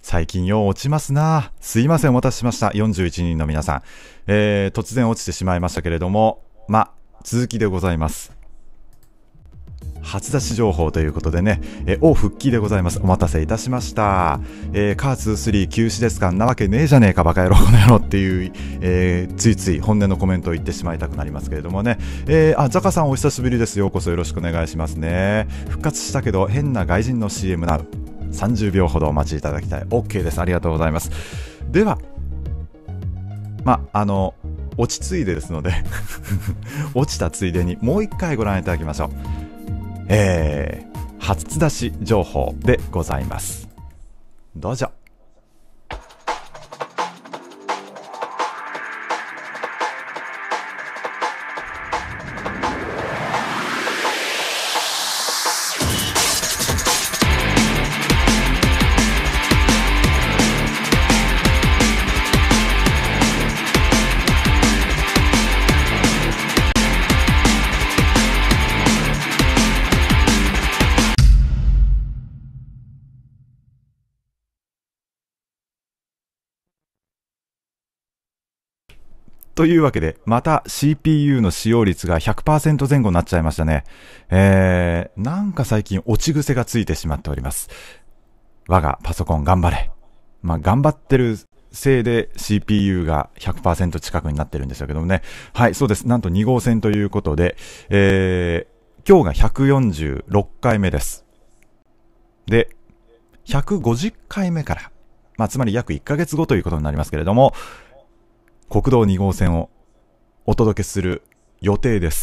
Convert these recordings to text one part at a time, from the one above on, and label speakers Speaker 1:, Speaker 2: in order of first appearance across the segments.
Speaker 1: 最近よう落ちますな。すいません、お待たせしました。41人の皆さん。突然落ちてしまいましたけれども、続きでございます。初出し情報ということでね、復帰でございます。お待たせいたしました。カー23休止ですか、なわけねえじゃねえかバカ野郎この野郎っていう、ついつい本音のコメントを言ってしまいたくなりますけれどもね、ザカさんお久しぶりです。ようこそよろしくお願いしますね。復活したけど変な外人の CM なう30秒ほどお待ちいただきたい。 OK です。ありがとうございます。では落ち着いでですので落ちたついでにもう一回ご覧いただきましょう。初出し情報でございます。どうぞ。というわけで、また CPU の使用率が 100% 前後になっちゃいましたね。なんか最近落ち癖がついてしまっております。我がパソコン頑張れ。頑張ってるせいで CPU が 100% 近くになってるんでしょうけどもね。はい、そうです。なんと2号線ということで、今日が146回目です。で、150回目から、つまり約1ヶ月後ということになりますけれども、国道2号線をお届けする予定です。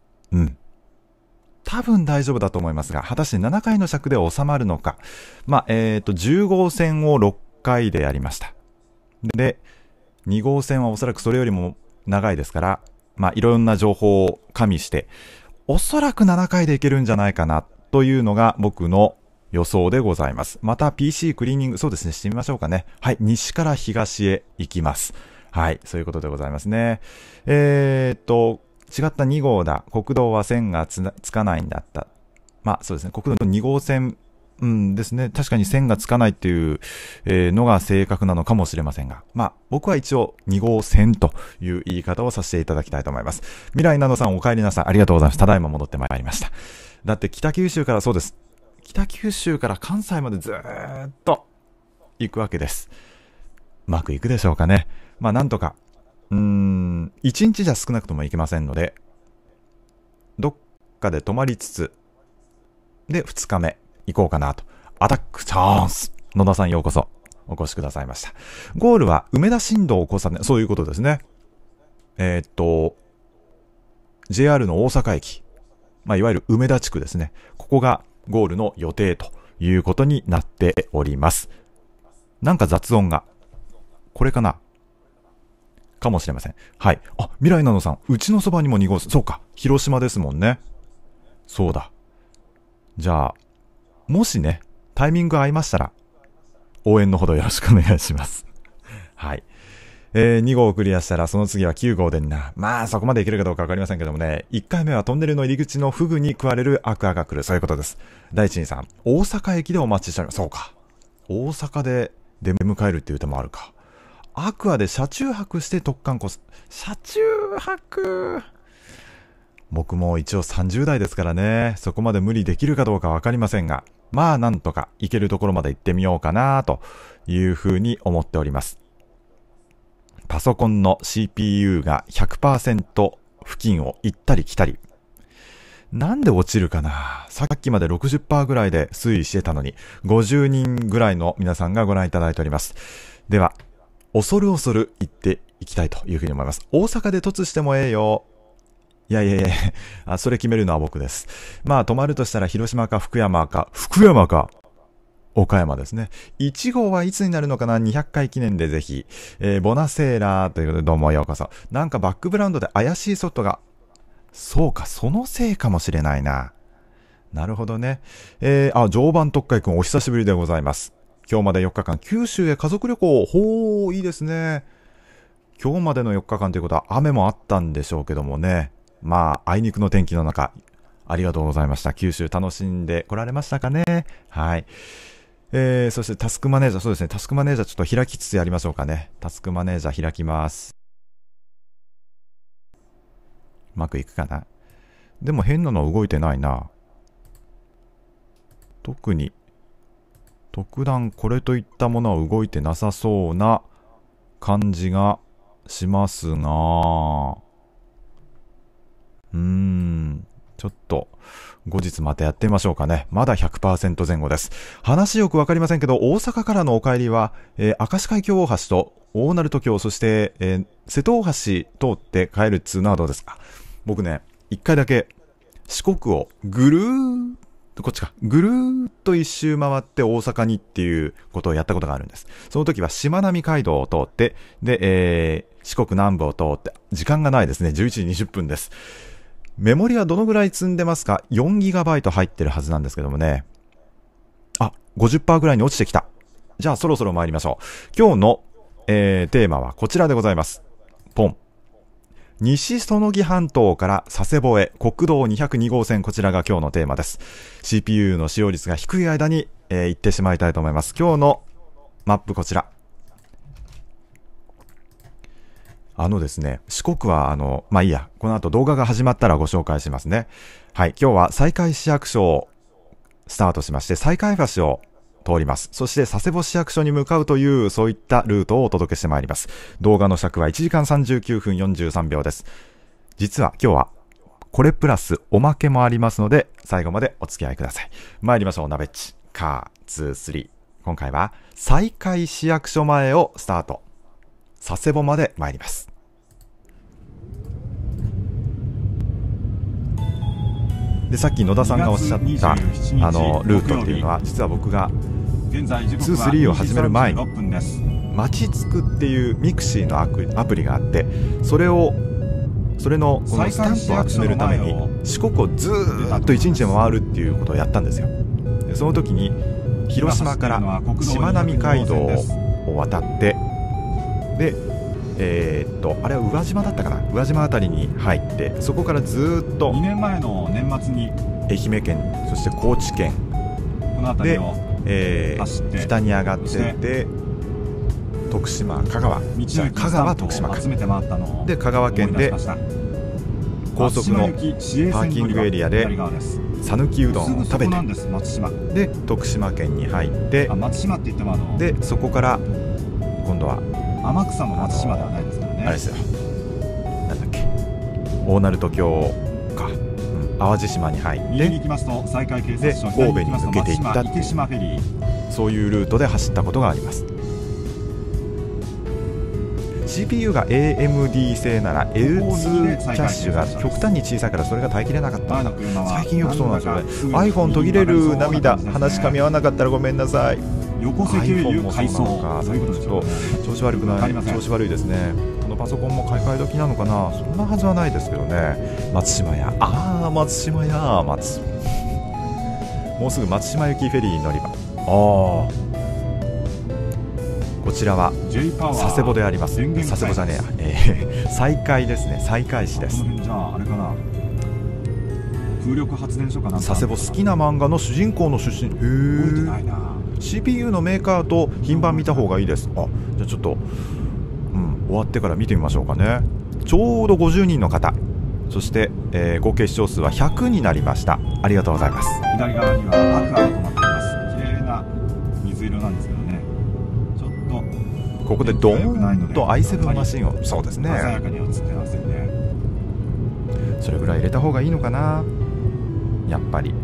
Speaker 1: 多分大丈夫だと思いますが、果たして7回の尺で収まるのか。10号線を6回でやりました。で、2号線はおそらくそれよりも長いですから、いろんな情報を加味して、おそらく7回でいけるんじゃないかなというのが僕の予想でございます。また PC クリーニング、そうですね、してみましょうかね。はい、西から東へ行きます。はい、そういうことでございますね。違った2号だ。国道は線がつかないんだった。そうですね。国道の2号線、ですね。確かに線がつかないっていう、のが正確なのかもしれませんが。僕は一応2号線という言い方をさせていただきたいと思います。未来なのさんお帰りなさい。ありがとうございます。ただいま戻ってまいりました。だって北九州からそうです。北九州から関西までずーっと行くわけです。うまくいくでしょうかね。なんとか、1日じゃ少なくともいけませんので、どっかで泊まりつつ、で、2日目行こうかなと。アタックチャンス野田さんようこそお越しくださいました。ゴールは梅田新道交差点、そういうことですね。JR の大阪駅、いわゆる梅田地区ですね。ここがゴールの予定ということになっております。なんか雑音が。これかなかもしれません。はい。未来なのさん、うちのそばにも2号線。そうか。広島ですもんね。そうだ。じゃあ、もしね、タイミング合いましたら、応援のほどよろしくお願いします。はい。2号をクリアしたら、その次は9号でそこまでいけるかどうかわかりませんけどもね、1回目はトンネルの入り口のフグに食われるアクアが来る。そういうことです。第一にさん、大阪駅でお待ちしております。そうか。大阪で出迎えるっていう手もあるか。アクアで車中泊して特艦コース。車中泊。僕も一応30代ですからね、そこまで無理できるかどうかわかりませんが、なんとか行けるところまで行ってみようかなというふうに思っております。パソコンの CPU が 100% 付近を行ったり来たり。なんで落ちるかな。さっきまで 60% ぐらいで推移してたのに、50人ぐらいの皆さんがご覧いただいております。では、恐る恐る行っていきたいというふうに思います。大阪で突してもええよ。いや、それ決めるのは僕です。泊まるとしたら広島か福山か岡山ですね。1号はいつになるのかな。200回記念でぜひ、ボナセーラーということでどうもようこそ。なんかバックグラウンドで怪しいソフトが、そうか、そのせいかもしれないな。なるほどね。常磐特会くんお久しぶりでございます。今日まで4日間九州へ家族旅行。ほー、いいですね。今日までの4日間ということは雨もあったんでしょうけどもね。あいにくの天気の中、ありがとうございました。九州楽しんで来られましたかね。はい。 そしてタスクマネージャー、そうですね、タスクマネージャーちょっと開きつつやりましょうかね。タスクマネージャー開きます。うまくいくかな。でも変なの動いてないな。特に特段これといったものは動いてなさそうな感じがしますが、ちょっと後日またやってみましょうかね。まだ 100% 前後です。話よくわかりませんけど、大阪からのお帰りは、明石海峡大橋と大鳴門橋、そして、瀬戸大橋通って帰るっつうのはどうですか。僕ね、一回だけ四国をぐるーっと、こっちか、ぐるーっと一周回って大阪にっていうことをやったことがあるんです。その時はしまなみ海道を通って、で、四国南部を通って、時間がないですね。11時20分です。メモリはどのぐらい積んでますか ?4GB 入ってるはずなんですけどもね。50% ぐらいに落ちてきた。じゃあそろそろ参りましょう。今日の、テーマはこちらでございます。ポン。西園木半島から佐世保へ国道202号線、こちらが今日のテーマです。CPU の使用率が低い間に、行ってしまいたいと思います。今日のマップこちら。ですね、四国はまあいいや、この後動画が始まったらご紹介しますね。はい、今日は西海市役所をスタートしまして、西海橋を通ります。そして佐世保市役所に向かうという、そういったルートをお届けしてまいります。動画の尺は1時間39分43秒です。実は今日はこれプラスおまけもありますので、最後までお付き合いください。参りましょう。ナベッチカー2、3。今回は西海市役所前をスタート。佐世保まで参ります。で、さっき野田さんがおっしゃったルートっていうのは、実は僕が2、3を始める前にまちつくっていうミクシーのアプリがあって、それのこのスタンプを集めるために四国をずーっと1日で回るっていうことをやったんですよ。でその時に広島からしまなみ海道を渡って、であれは宇和島だったかな、宇和島あたりに入って、そこからずーっと
Speaker 2: 2年前の年末に
Speaker 1: 愛媛県、そして高知県で、北に上がっていって徳島、香川、香川、徳島かで、香川県で高速のパーキングエリアで讃岐うどんを食べて、で徳島県に入って、でそこから今度は
Speaker 2: 天草の松島ではないですからね。
Speaker 1: あれですよ、なんだっけ、大鳴門橋か、淡路島に入って、で神戸に抜けていったっていう、そういうルートで走ったことがあります。 CPU が AMD 製なら L2 キャッシュが極端に小さいから、それが耐えきれなかった。最近よくそうなんですよね。 iPhone 途切れる涙、話噛み合わなかったらごめんなさい。
Speaker 2: 横石油改装、
Speaker 1: そういうことでしょうか。調子悪くない、調子悪いですね。このパソコンも買い替え時なのかな、そんなはずはないですけどね。松島屋、松島屋、もうすぐ松島行きフェリー乗り場。こちらは佐世保であります。佐世保じゃねえや、西海ですね。西海市です。
Speaker 2: じゃああれかな、風力発電所かな。
Speaker 1: 佐世保、好きな漫画の主人公の出身。CPU のメーカーと品番見た方がいいです。じゃあちょっと、終わってから見てみましょうかね。ちょうど50人の方、そして、合計視聴数は100になりました。ありがとうございます。
Speaker 2: 左側にはアクアが止まっています。綺麗な水色なんですけどね、ちょっと
Speaker 1: ここでドーンと i7 マシンを、そうですね、
Speaker 2: 鮮やかに映ってませんね。
Speaker 1: それぐらい入れた方がいいのかな、やっぱり。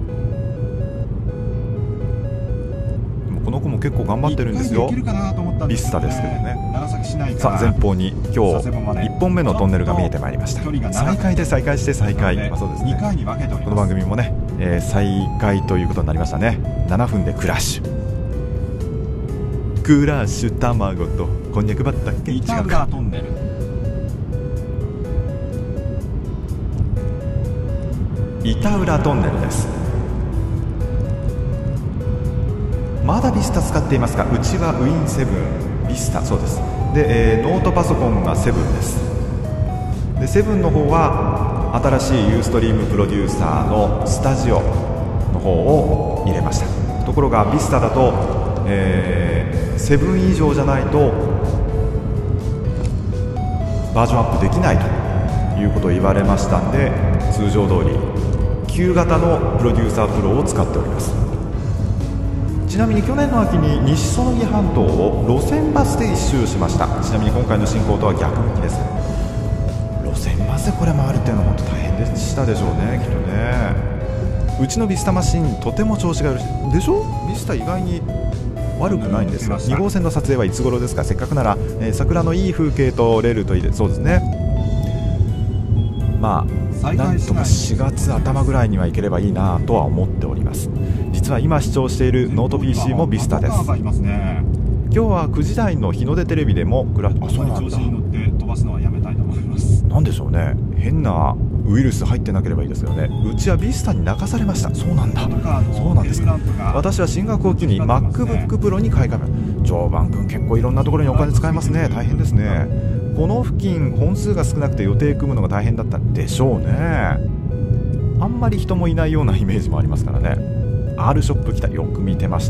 Speaker 1: この子も結構頑張ってるんですよ。ビスタですけどね。さあ前方に今日1本目のトンネルが見えてまいりました。再開で再開して再開、そうですね。この番組もね、再開ということになりましたね。7分でクラッシュ、クラッシュ、卵とこんにゃく畑、
Speaker 2: 板浦トンネル、
Speaker 1: 板浦トンネルです。まだビスタ使っていますか。うちはウィン7ビスタ、そうです。で、ノートパソコンが7です。で7の方は新しいユーストリームプロデューサーのスタジオの方を入れました。 ところがビスタだと、セブン以上じゃないとバージョンアップできないということを言われましたんで、通常通り旧型のプロデューサープロを使っております。ちなみに去年の秋に西園木半島を路線バスで一周しました。ちなみに今回の進行とは逆向きです。路線バスでこれ回るっていうのは本当大変でしたでしょうね、きっとね。うちのビスタマシンとても調子がよろしいでしょ。ビスタ意外に悪くないんですよ。2号線の撮影はいつ頃ですか。せっかくなら、桜のいい風景とレールといいで、そうですね。まあなんとか4月頭ぐらいには行ければいいなとは思っております。実は今視聴しているノート PC もビスタです。今日は9時台の日の出テレビでもそうなんだ。なんでしょうね、変なウイルス入ってなければいいですよね。うちはビスタに泣かされました。そうなんだ、そうなんですか。私は進学を機に MacBook Pro に買い替えました。常磐君結構いろんなところにお金使いますね。大変ですね。この付近本数が少なくて予定組むのが大変だったんでしょうね。あんまり人もいないようなイメージもありますからね。 R ショップ来た、よく見てました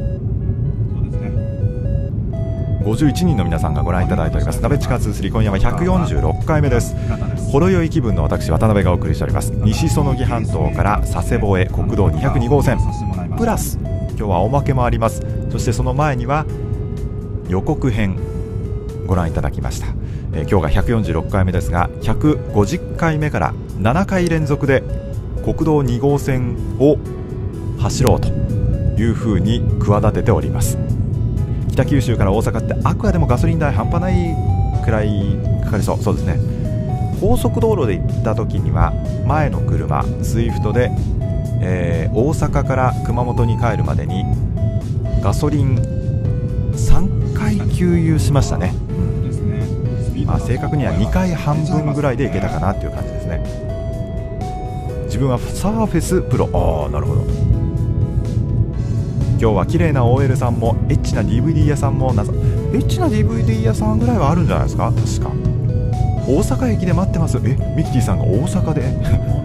Speaker 1: 。51人の皆さんがご覧いただいております。鍋地下23、今夜は146回目です。ほろ酔い気分の私渡辺がお送りしております。西園木半島から佐世保へ国道202号線プラス今日はおまけもあります。そしてその前には予告編ご覧いただきました。今日が146回目ですが、150回目から7回連続で国道2号線を走ろうというふうに企てております。北九州から大阪ってあくまでもガソリン代半端ないくらいかかりそう。そうですね。高速道路で行った時には前の車スイフトで、大阪から熊本に帰るまでにガソリン3回給油しましたね。まあ、正確には2回半分ぐらいで行けたかなっていう感じですね。自分はサーフェスプロ。ああ、なるほど。今日は綺麗な OL さんもエッチな DVD 屋さんもエッチな DVD 屋さんぐらいはあるんじゃないですか。確か大阪駅で待ってます。ミキティさんが大阪で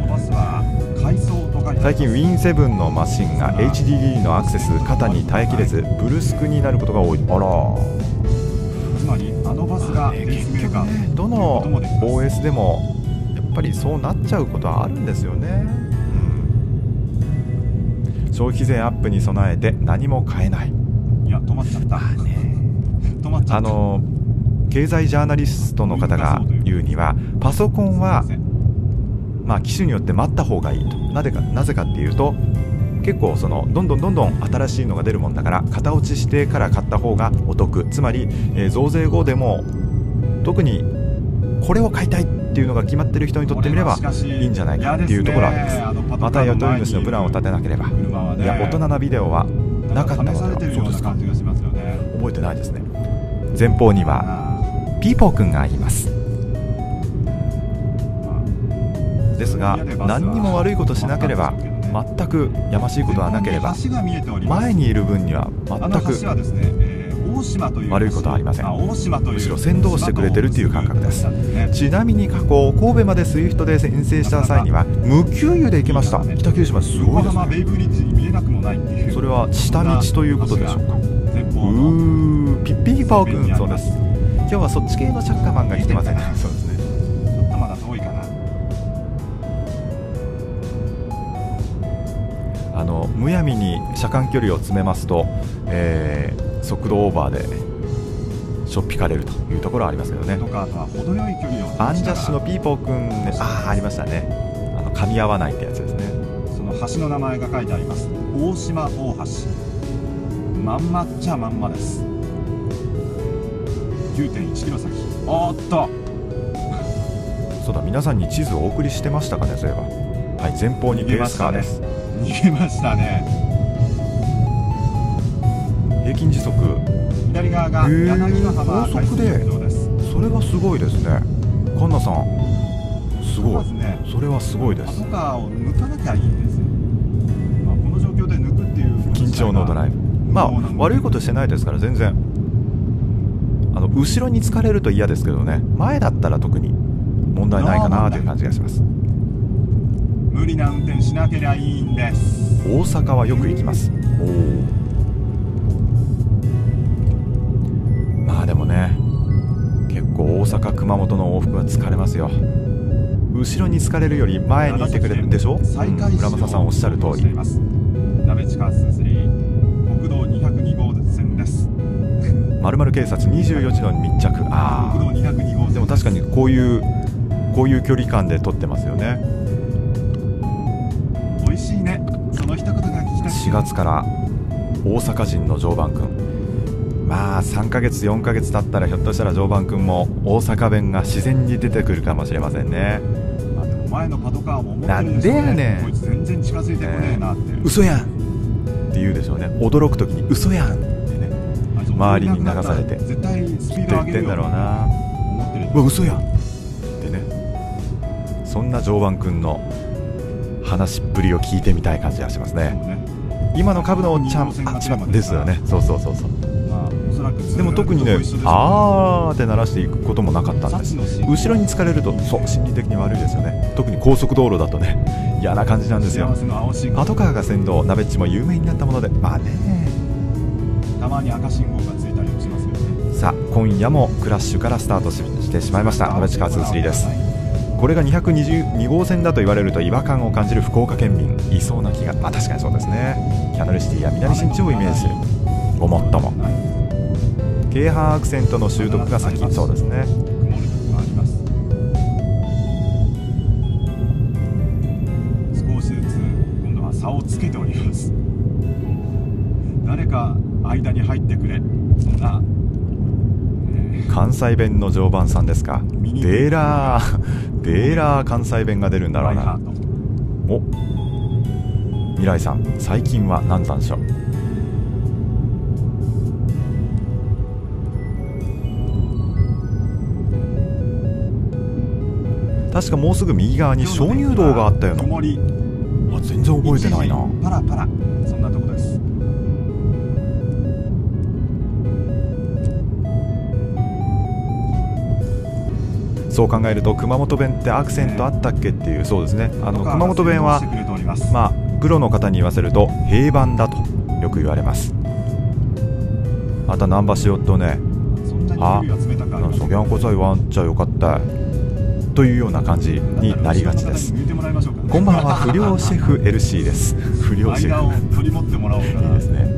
Speaker 1: 最近 Win7 のマシンが HDD のアクセス肩に耐えきれずブルスクになることが多い。あら、つまりあのバスが結局ね、どの OS でもやっぱりそうなっちゃうことはあるんですよね。消費税アップに備えて何も買えない。いや、止まっちゃった。止まっちゃった。経済ジャーナリストの方が言うには、パソコンはまあ機種によって待った方がいいと。なぜかっていうと、結構どんどん新しいのが出るもんだから型落ちしてから買った方がお得。つまり、増税後でも特にこれを買いたいっていうのが決まってる人にとってみればいいんじゃないかっていうところはあります。また雇い主のプランを立てなければ。いや、大人なビデオはなかったのでは。そうですか。覚えてないですね。前方にはピーポーくんがいます。ですが何にも悪いことしなければ、全くやましいことはなければ、前にいる分には全く悪いことはありません。むしろ先導してくれてるという感覚です。ちなみに過去神戸までスイフトで遠征した際には無給油で行けました。北九州まで。すごいですね。それは下道ということでしょうか。ピッピーパーくん、そうです。今日はそっち系のチャッカマンが来てませんね。そうですね。ちょっとまだ遠いかな。むやみに車間距離を詰めますと、速度オーバーでしょっぴかれるというところはありますけどね。アンジャッシュのピーポーくん、ね、ありましたね。噛み合わないってやつですね。その橋の名前が書いてあります。大島大橋。まんまっちゃまんまです。9.1 キロ先。おっとそうだ、皆さんに地図をお送りしてましたかね。そういえば、はい、前方にペースカーです。逃げましたね。平均時速、左側が柳ヶ浜高速で、それはすごいですね。カンナさん、すごい、それはすごいです。パトカーを抜かなきゃいいんですよ。まあ、この状況で抜くっていう緊張のドライブ、まあ悪いことしてないですから、全然後ろに疲れると嫌ですけどね、前だったら特に問題ないかなという感じがします。無理
Speaker 2: な運転しなけりゃいいんです。
Speaker 1: 大阪はよく行きます。おお。まあでもね、結構大阪熊本の往復は疲れますよ。後ろに疲れるより前にいてくれるんでしょ。浦正さんおっしゃる通り。
Speaker 2: 鍋地下通3国道202号線です。
Speaker 1: まるまる警察24時の密着。ああ、
Speaker 2: 国道202号線
Speaker 1: でも確かにこういう距離感で撮ってますよね。
Speaker 2: 美味しいね、その一言が聞きたい。
Speaker 1: 4月から大阪人の常磐くん、まあ3ヶ月4ヶ月経ったらひょっとしたら常磐くんも大阪弁が自然に出てくるかもしれませんね。
Speaker 2: まあでも前のパトカーも思ってるでしょうね。
Speaker 1: なんでやねん、
Speaker 2: こいつ全然近づいてこねえなって、
Speaker 1: 嘘やんって言うでしょうね。驚く時に嘘やんってね、周りに流されて
Speaker 2: 絶対スピー
Speaker 1: って言
Speaker 2: ド上げるよ
Speaker 1: ってんだろうな。
Speaker 2: 思ってる。
Speaker 1: うわ嘘やんってね、そんな常磐くんの話っぷりを聞いてみたい感じがしますね。今の株のおっちゃん、あ、ちまですよね。そうそうそうそう。
Speaker 2: まあおそらく
Speaker 1: でも特にね、あーって鳴らしていくこともなかったんです。後ろに疲れると、そう心理的に悪いですよね。特に高速道路だとね、嫌な感じなんですよ。パトカーが先導、ナベッチも有名になったもので、まあね、
Speaker 2: たまに赤信号がついたりもしますよね。
Speaker 1: さあ今夜もクラッシュからスタートしてしまいました。ナベッチカー23です。これが222号線だと言われると違和感を感じる福岡県民いそうな気が、まあ確かにそうですね。キャナルシティや南新地をイメージする。ごもっとも京阪アクセントの習得が先。そうですね。
Speaker 2: 曇る時もあります。少しずつ今度は差をつけております。誰か間に入ってくれ。そんな、
Speaker 1: 関西弁の常磐さんですか。デーラー関西弁が出るんだろうな。お、未来さん最近は何なんでしょう。確かもうすぐ右側に鍾乳洞があったよな。あ、全然覚えてないな。
Speaker 2: パラパラ、そんなとこです。
Speaker 1: そう考えると熊本弁ってアクセントあったっけっていう。そうですね、熊本弁はまあプロの方に言わせると平板だとよく言われます。また難波しよっとね、あ、そぎゃんこさ言わんちゃよかったというような感じになりがちです。こんばんは、不良シェフ LC です。不良シェフ、
Speaker 2: 間を取り持ってもらおうかな。
Speaker 1: いいですね。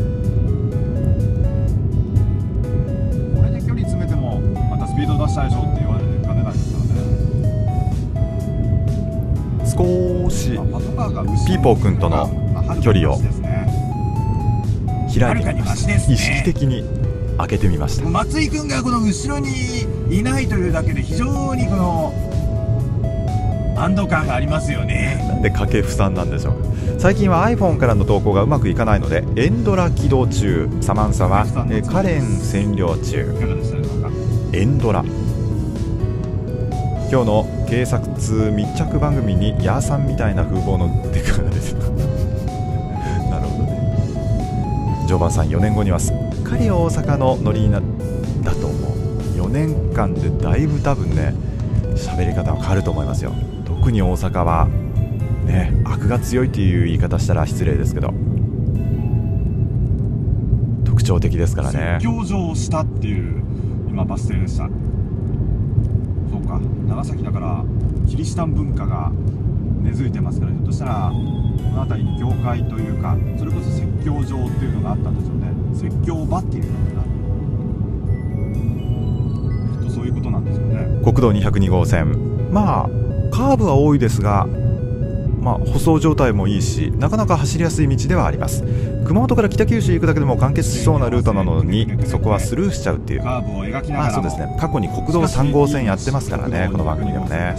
Speaker 2: これで距離詰めてもまたスピード出したでしょって言われてかねないですからね。
Speaker 1: 少しピーポー君との距離を開いてみました。意識的に開けてみました。
Speaker 2: 松井君がこの後ろにいないというだけで非常にこの安堵感がありますよね。
Speaker 1: なんで掛布さんなんでしょう。最近は iPhone からの投稿がうまくいかないのでエンドラ起動中。サマンサはカレン占領中。
Speaker 2: いかがでしたでしょうか。
Speaker 1: エンドラ、今日の警察密着番組にヤーさんみたいな風貌のデカが出てたなるほどね。常磐さん4年後にはすっかり大阪のノリになだと思う。4年間でだいぶ多分ね喋り方は変わると思いますよ。特に大阪はね、悪が強いという言い方したら失礼ですけど特徴的ですからね。
Speaker 2: 説教場をしたっていう今バス停でした。そうか、長崎だからキリシタン文化が根付いてますから、ひょっとしたらこの辺りに教会というかそれこそ説教場っていうのがあったんでしょうね。説教場っていうのかな、きっとそういうことなんですよね。
Speaker 1: 国道202号線、まあカーブは多いですが、まあ、舗装状態もいいしなかなか走りやすい道ではあります。熊本から北九州行くだけでも完結しそうなルートなのにそこはスルーしちゃうっていう。
Speaker 2: カーブを描きな
Speaker 1: まあ
Speaker 2: がらも、
Speaker 1: そうですね、過去に国道3号線やってますからね、この番組でもね。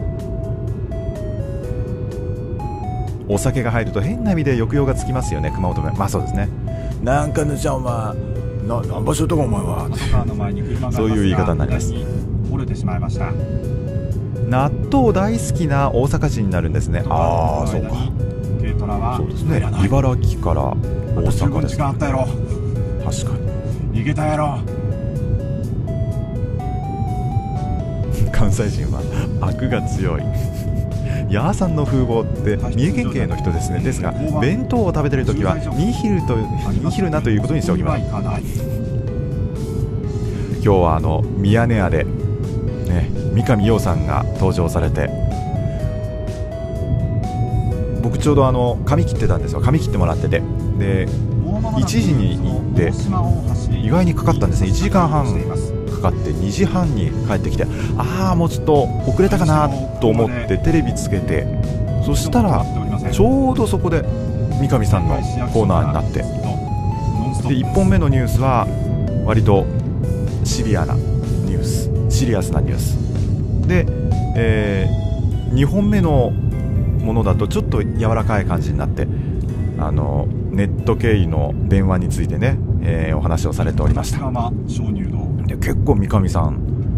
Speaker 1: お酒が入ると変な意味で抑揚がつきますよね、熊本弁。まあそうですね。なんかぬちゃんお前何場所とかお前は
Speaker 2: パトカーの前に車が
Speaker 1: そういう言い方になります。
Speaker 2: 折れてしまいました。
Speaker 1: 納豆大好きな大阪人になるんですね。ああそうか、
Speaker 2: 軽トラは
Speaker 1: そうですね、茨城から大阪です、
Speaker 2: 時間あったやろ。
Speaker 1: 確か
Speaker 2: に逃げたやろ。
Speaker 1: に関西人は悪が強いいヤーさんの風貌って三重県警の人ですね。ですが弁当を食べてるときはニヒルなということにしておきます。今日はミヤネ屋で、ね、三上洋さんが登場されて、僕ちょうど髪切ってたんですよ。髪切ってもらってて、で1時に行って意外にかかったんですね。1時間半かかって2時半に帰ってきて、もうちょっと遅れたかなと思ってテレビつけて、そしたらちょうどそこで三上さんのコーナーになって、で1本目のニュースは割とシリアスなニュースで、2本目のものだとちょっと柔らかい感じになって、ネット経由の電話についてね、お話をされておりました。で結構三上さん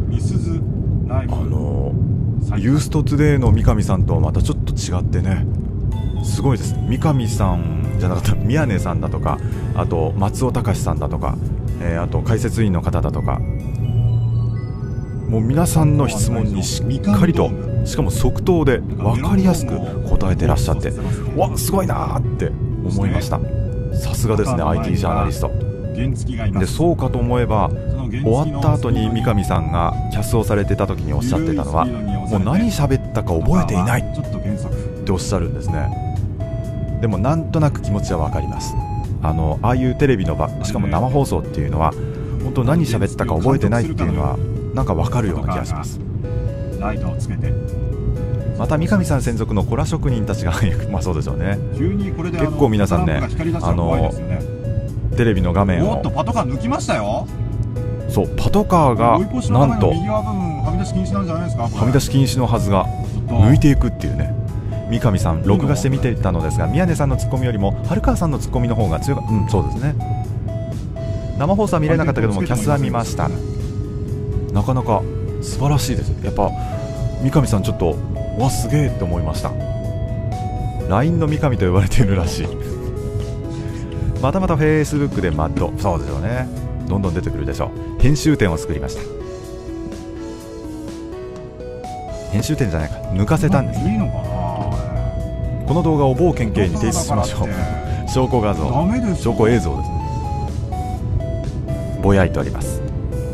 Speaker 1: ユーストトゥデイの三上さんとはまたちょっと違ってね、すごいです。三上さんじゃなかった宮根さんだとか、あと松尾隆さんだとか、あと解説員の方だとか、もう皆さんの質問にしっかりと、しかも即答で分かりやすく答えてらっしゃって、わすごいなーって思いました。さすがですね IT ジャーナリストで。そうかと思えば終わった後に三上さんがキャスをされてた時におっしゃってたのは、もう何喋ったか覚えていないっておっしゃるんですね。でもなんとなく気持ちは分かります。ああいうテレビの場、しかも生放送っていうのは本当何喋ったか覚えてないっていうのはなんか分かるような気がします。また三上さん専属のコラ職人たちがまあそうでしょうね。結構皆さんね、テレビの画面を
Speaker 2: パトカー抜きましたよ。
Speaker 1: そうパトカーがなんと
Speaker 2: はみ出し禁止なんじゃないですか。
Speaker 1: はみ出し禁止のはずが抜いていくっていうね。三上さん録画して見ていたのですが、宮根さんのツッコミよりも春川さんのツッコミの方が強かった。そうですね。生放送は見れなかったけどもキャスは見ました。なかなか素晴らしいです。やっぱ三上さんちょっとわすげえって思いました。 LINE の三上と呼ばれているらしい。またまた Facebook でマッド、そうでしょうね、どんどん出てくるでしょう。編集点を作りました。編集点じゃないか、抜かせたんですね。この動画を某県警に提出しましょう。証拠画像、証拠映像ですね。ぼやいております。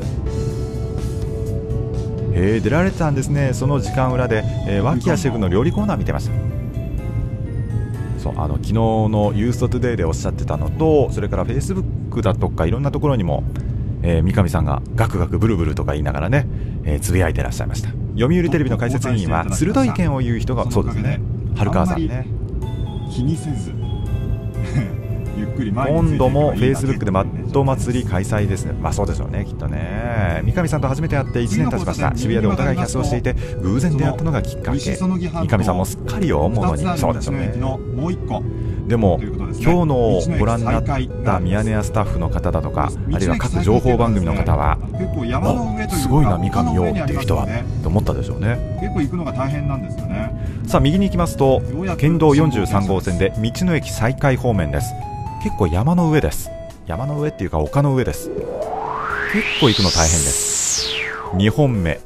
Speaker 1: 出られてたんですね。その時間裏で、脇屋シェフの料理コーナー見てました。そう昨日のユーストトゥデイでおっしゃってたのと、それからフェイスブックだとかいろんなところにも、三上さんがガクガクブルブルとか言いながらね、つぶやいてらっしゃいました。読売テレビの解説委員は鋭い意見を言う人が、そうですね、春川さんね。
Speaker 2: 気にせずゆっくり前に
Speaker 1: 今度もフェイスブックでマッド祭り開催ですね。まあそうでしょうね、きっとね。三上さんと初めて会って1年経ちました。渋谷でお互いキャスをしていて偶然出会ったのがきっかけ。三上さんもすっかり大物に。そうでしょうね。でも今日のご覧になったミヤネ屋スタッフの方だとか、あるいは各情報番組の方は、すごいな三上よっていう人はと思ったでしょうね。
Speaker 2: 結構行くのが大変なんですよね。
Speaker 1: さあ右に行きますと県道43号線で道の駅再開方面です。結構山の上です。山の上っていうか丘の上です。結構行くの大変です。2本目。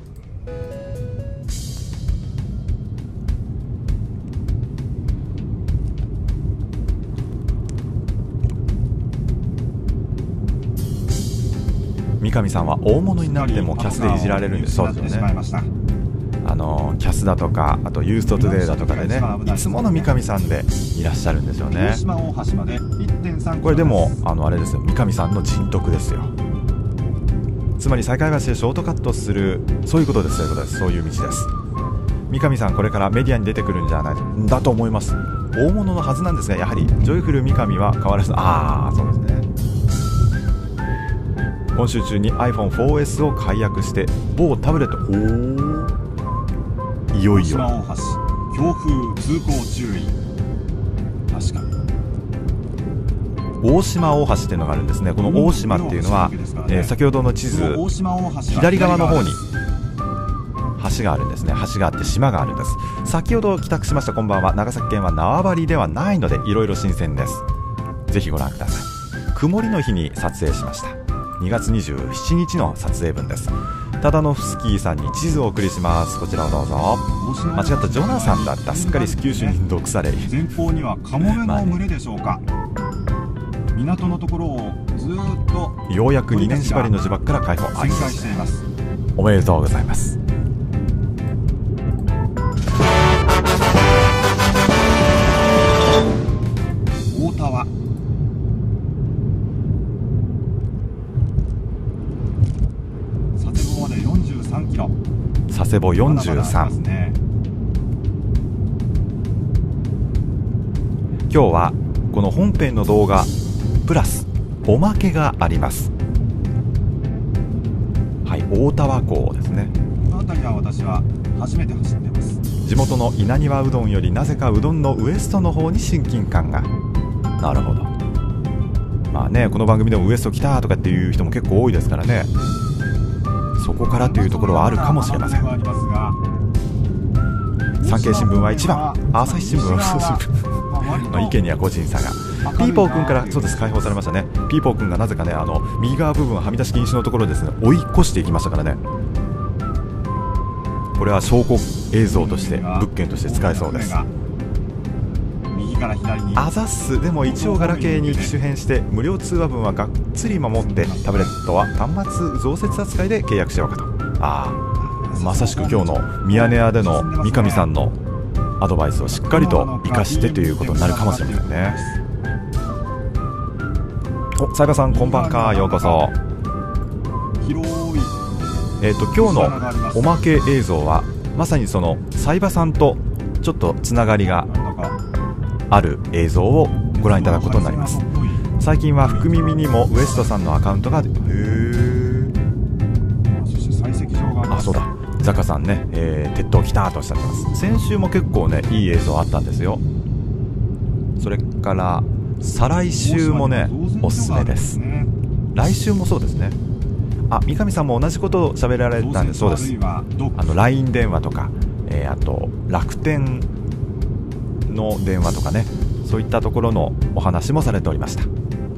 Speaker 1: 三上さんは大物になってもキャスでいじられるんです。そうですよね。キャスだとか、あとユーストトゥデイだとかでね、いつもの三上さんでいらっしゃるんですよね。これでもあれですよ、三上さんの人徳ですよ。つまり西海橋でショートカットする、そういうことです。そういうことです。そういう道です。三上さんこれからメディアに出てくるんじゃないだと思います。大物のはずなんですが、やはりジョイフル三上は変わらず、そうですね。今週中に iPhone4S を解約して某タブレット、いよいよ
Speaker 2: 大島大橋強風通行注意。確かに
Speaker 1: 大島大橋っていうのがあるんですね。この大島っていうのは、先ほどの地図左側の方に橋があるんですね。橋があって島があるんです。先ほど帰宅しました。こんばんは。長崎県は縄張りではないのでいろいろ新鮮です。ぜひご覧ください。曇りの日に撮影しました。2月27日の撮影分です。 タダノフスキーさんに地図をお送りします。こちらをどうぞ。間違った、ジョナサンだった。すっかり九州に毒され。
Speaker 2: 前方にはカモメの群れでしょうか。港のところをずっと
Speaker 1: ようやく2年縛りの呪縛から解放。
Speaker 2: 旋回しています。
Speaker 1: おめでとうございます。
Speaker 2: 大田は佐世保まで43キロ。
Speaker 1: 佐世保43。今日はこの本編の動画プラスおまけがあります。はい、大田原港ですね。
Speaker 2: この辺りは私は初めて走っています。
Speaker 1: 地元の稲庭うどんよりなぜかうどんのウエストの方に親近感が。なるほど。まあね、この番組でもウエスト来たとかっていう人も結構多いですからね、そこからというところはあるかもしれません。産経新聞は1番、朝日新聞はまあ意見には個人差が。ピーポー君からそうです、解放されましたね。ピーポー君がなぜかね、右側部分はみ出し禁止のところですね、追い越していきましたからね。これは証拠映像として物件として使えそうです。あざっす。でも一応ガラケーに機種変して無料通話分はがっつり守って、タブレットは端末増設扱いで契約しようかと。ああ、まさしく今日のミヤネ屋での三上さんのアドバイスをしっかりと生かしてということになるかもしれませんね。お、サイバさんこんばんか、ようこそ。今日のおまけ映像はまさにそのサイバさんとちょっとつながりがある映像をご覧いただくことになります。最近は福耳にもウエストさんのアカウントがあ、そうだ、ザカさんね、鉄塔来たとおっしゃってます。先週も結構ねいい映像あったんですよ。それから再来週もねおすすめです。来週もそうですね。あ、三上さんも同じことを喋られたんで。そうです、LINE 電話とか、あと楽天の電話とかね、そういったところのお話もされておりました。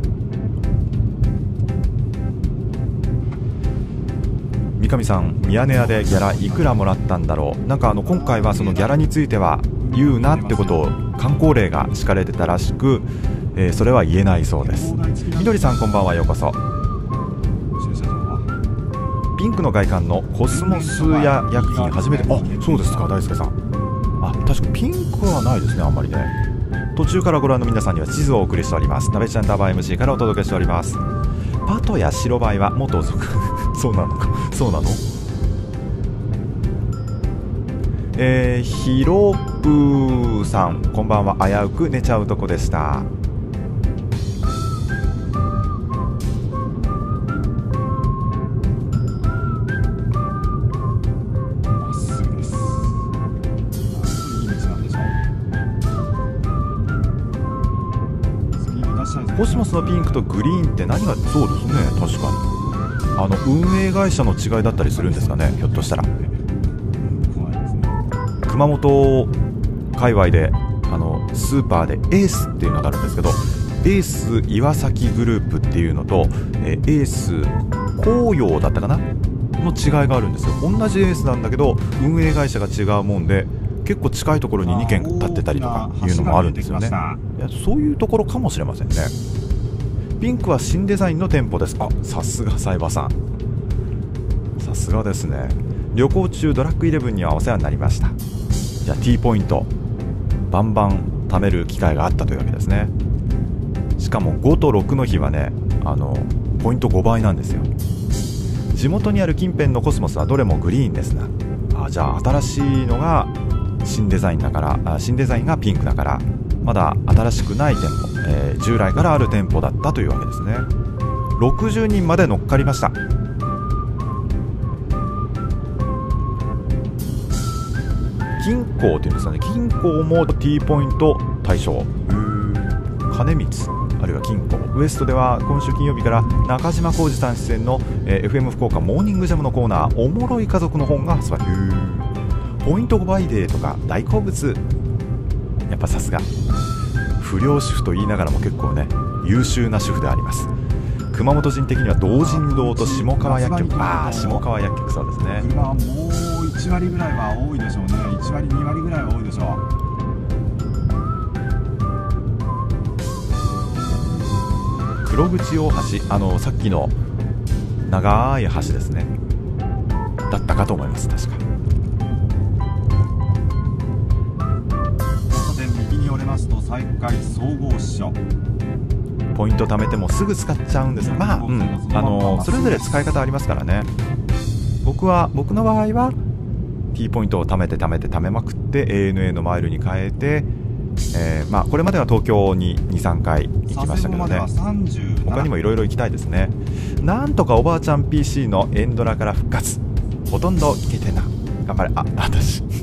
Speaker 1: 三上さん、ミヤネ屋でギャラいくらもらったんだろう。なんか今回はそのギャラについては言うなってことを観光令が敷かれてたらしく、それは言えないそうです。みどりさんこんばんは、ようこそ。ピンクの外観のコスモスや薬品初めて。あ、そうですか、大輔さん。あ、確かピンクはないですね、あんまりね。途中からご覧の皆さんには地図をお送りしております。なべちゃんダバ MC からお届けしております。パトや白バイは元属そうなのか、そうなの。ヒロプーさんこんばんは。危うく寝ちゃうとこでした。コスモスのピンクとグリーンって何が。そうですね、確かに運営会社の違いだったりするんですかね、ひょっとしたら。熊本界隈でスーパーでエースっていうのがあるんですけど、エース岩崎グループっていうのと、エース紅葉だったかなの違いがあるんですよ。同じエースなんだけど運営会社が違うもんで、結構近いところに2軒建ってたりとかいうのもあるんですよね。いや、そういうところかもしれませんね。ピンクは新デザインの店舗です。あ、さすがサイバーさん、さすがですね。旅行中ドラッグイレブンにはお世話になりました。じゃあ T ポイントバンバン貯める機会があったというわけですね。しかも5と6の日はね、ポイント5倍なんですよ。地元にある近辺のコスモスはどれもグリーンですな。あ、じゃあ新しいのが新デザインだから、新デザインがピンクだから、まだ新しくない店舗、従来からある店舗だったというわけですね。60人まで乗っかりました。銀行っていうんですかね、銀行も T ポイント対象。金光あるいは金庫ウエストでは今週金曜日から中島浩二さん出演の、FM 福岡モーニングジャムのコーナー、おもろい家族の本が発売。ポイント5倍デーとか大好物。やっぱさすが不良主婦と言いながらも結構ね優秀な主婦であります。 熊本人的には道神堂と下川薬局、ああ下川薬局、そうですね。
Speaker 2: 車はもう1割ぐらいは多いでしょうね。1割2割ぐらいは多いでしょ
Speaker 1: う。黒口大橋、さっきの長い橋ですね、だったかと思います。確か
Speaker 2: 交差点右に折れますと西海総合支所、
Speaker 1: ポイント貯めてもすぐ使っちゃうんですが、まあ、それぞれ使い方ありますからね。僕の場合は T ポイントを貯めまくって ANA のマイルに変えて、まあ、これまでは東京に 2,3 回行きましたけどね、他にもいろいろ行きたいですね。なんとかおばあちゃん PC のエンドラから復活、ほとんど行けてな、頑張れ。私フ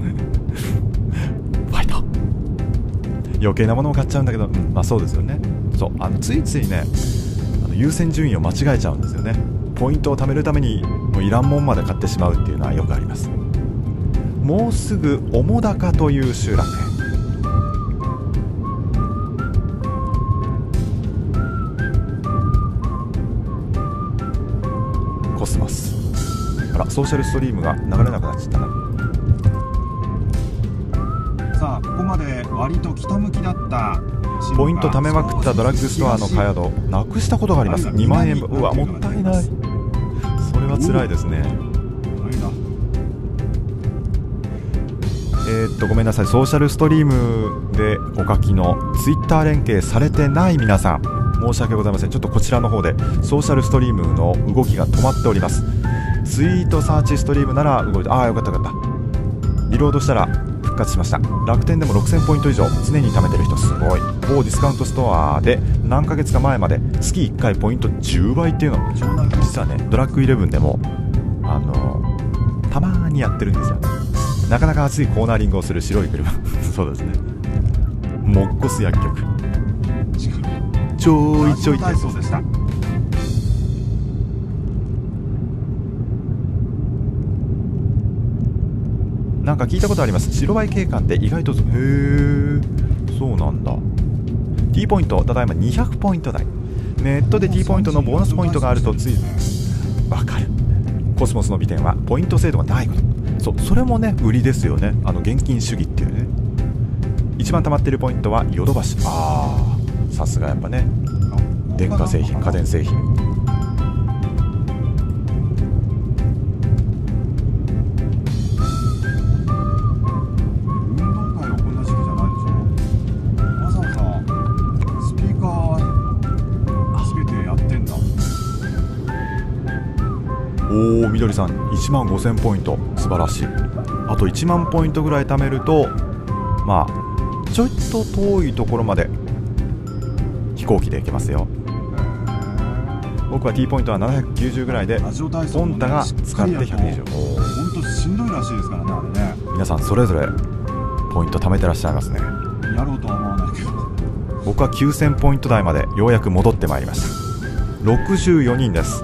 Speaker 1: ァイト、余計なものを買っちゃうんだけど、まあそうですよね。そう、ついついね、優先順位を間違えちゃうんですよね。ポイントを貯めるためにもういらんもんまで買ってしまうっていうのはよくあります。もうすぐ面高という集落へ。コスモス、あら、ソーシャルストリームが流れなくなっちゃったな。
Speaker 2: さあここまで割と北向きだった
Speaker 1: ポイント貯めまくったドラッグストアのカードなくしたことがあります。2万円分、うわ、もったいない。それは辛いですね。ごめんなさい、ソーシャルストリームでお書きのツイッター連携されてない皆さん、申し訳ございません。ちょっとこちらの方でソーシャルストリームの動きが止まっております。ツイートサーチストリームなら動いて、ああよかったよかった。リロードしたら復活しました。楽天でも6000ポイント以上常に貯めてる人すごい。某ディスカウントストアで何ヶ月か前まで月1回ポイント10倍っていうの、実はねドラッグイレブンでもたまーにやってるんですよ。なかなか熱いコーナーリングをする白い車そうですね、モッコス薬局、ちょいちょいってそうでした。なんか聞いたことあります。白バイ警官って意外と、へえ、そうなんだ。 T ポイント、ただいま200ポイント台。ネットで T ポイントのボーナスポイントがあるとついわかる。コスモスの美点はポイント制度がないこと。それもね売りですよね。現金主義っていうね。一番溜まっているポイントはヨドバシ。ああ、さすがやっぱね、電化製品、家電製品。おお、みどりさん1万5000ポイント、素晴らしい。あと1万ポイントぐらい貯めると、まあちょっと遠いところまで飛行機で行けますよ。僕は T ポイントは790ぐらいで、ポンタが使って120。
Speaker 2: 本当しんどいらしいですからね、あれね。
Speaker 1: 皆さんそれぞれポイント貯めてらっしゃいますね。
Speaker 2: やろうとは思わないけど、
Speaker 1: 僕は9000ポイント台までようやく戻ってまいりました。64人です。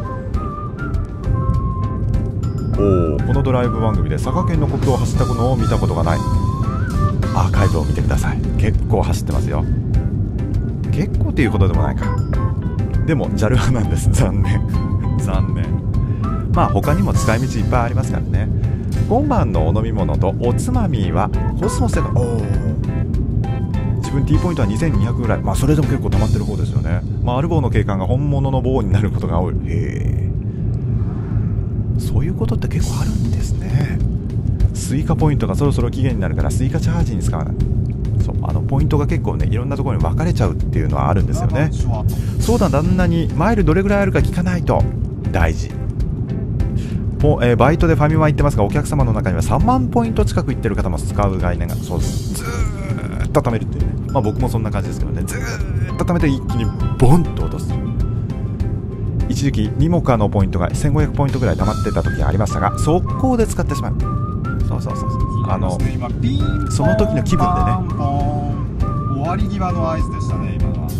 Speaker 1: おお、このドライブ番組で佐賀県の国道を走ったのを見たことがない。アーカイブを見てください。結構走ってますよ。結構っていうことでもないか。でも JAL 派なんです。残念残念。まあ他にも使い道いっぱいありますからね。今晩のお飲み物とおつまみはコスモスで、おお、自分 T ポイントは2200ぐらい。まあそれでも結構溜まってる方ですよね。まあアルボーの警官が本物の棒になることが多い。へえ、そういうことって結構あるんですね。スイカポイントがそろそろ期限になるからスイカチャージに使わない。そう、ポイントが結構ねいろんなところに分かれちゃうっていうのはあるんですよね。そうだ、旦那にマイルどれぐらいあるか聞かないと。大事。バイトでファミマ行ってますが、お客様の中には3万ポイント近く行ってる方も使う概念が、そうずーっと貯めるっていうね。まあ僕もそんな感じですけどね、ずーっと貯めて一気にボンと落とす。一時期ニモカのポイントが1500ポイントぐらい溜まってた時がありましたが、速攻で使ってしまう。そうそうそうそう、その時の気分でね。
Speaker 2: 終わり際の合図でしたね、今のは。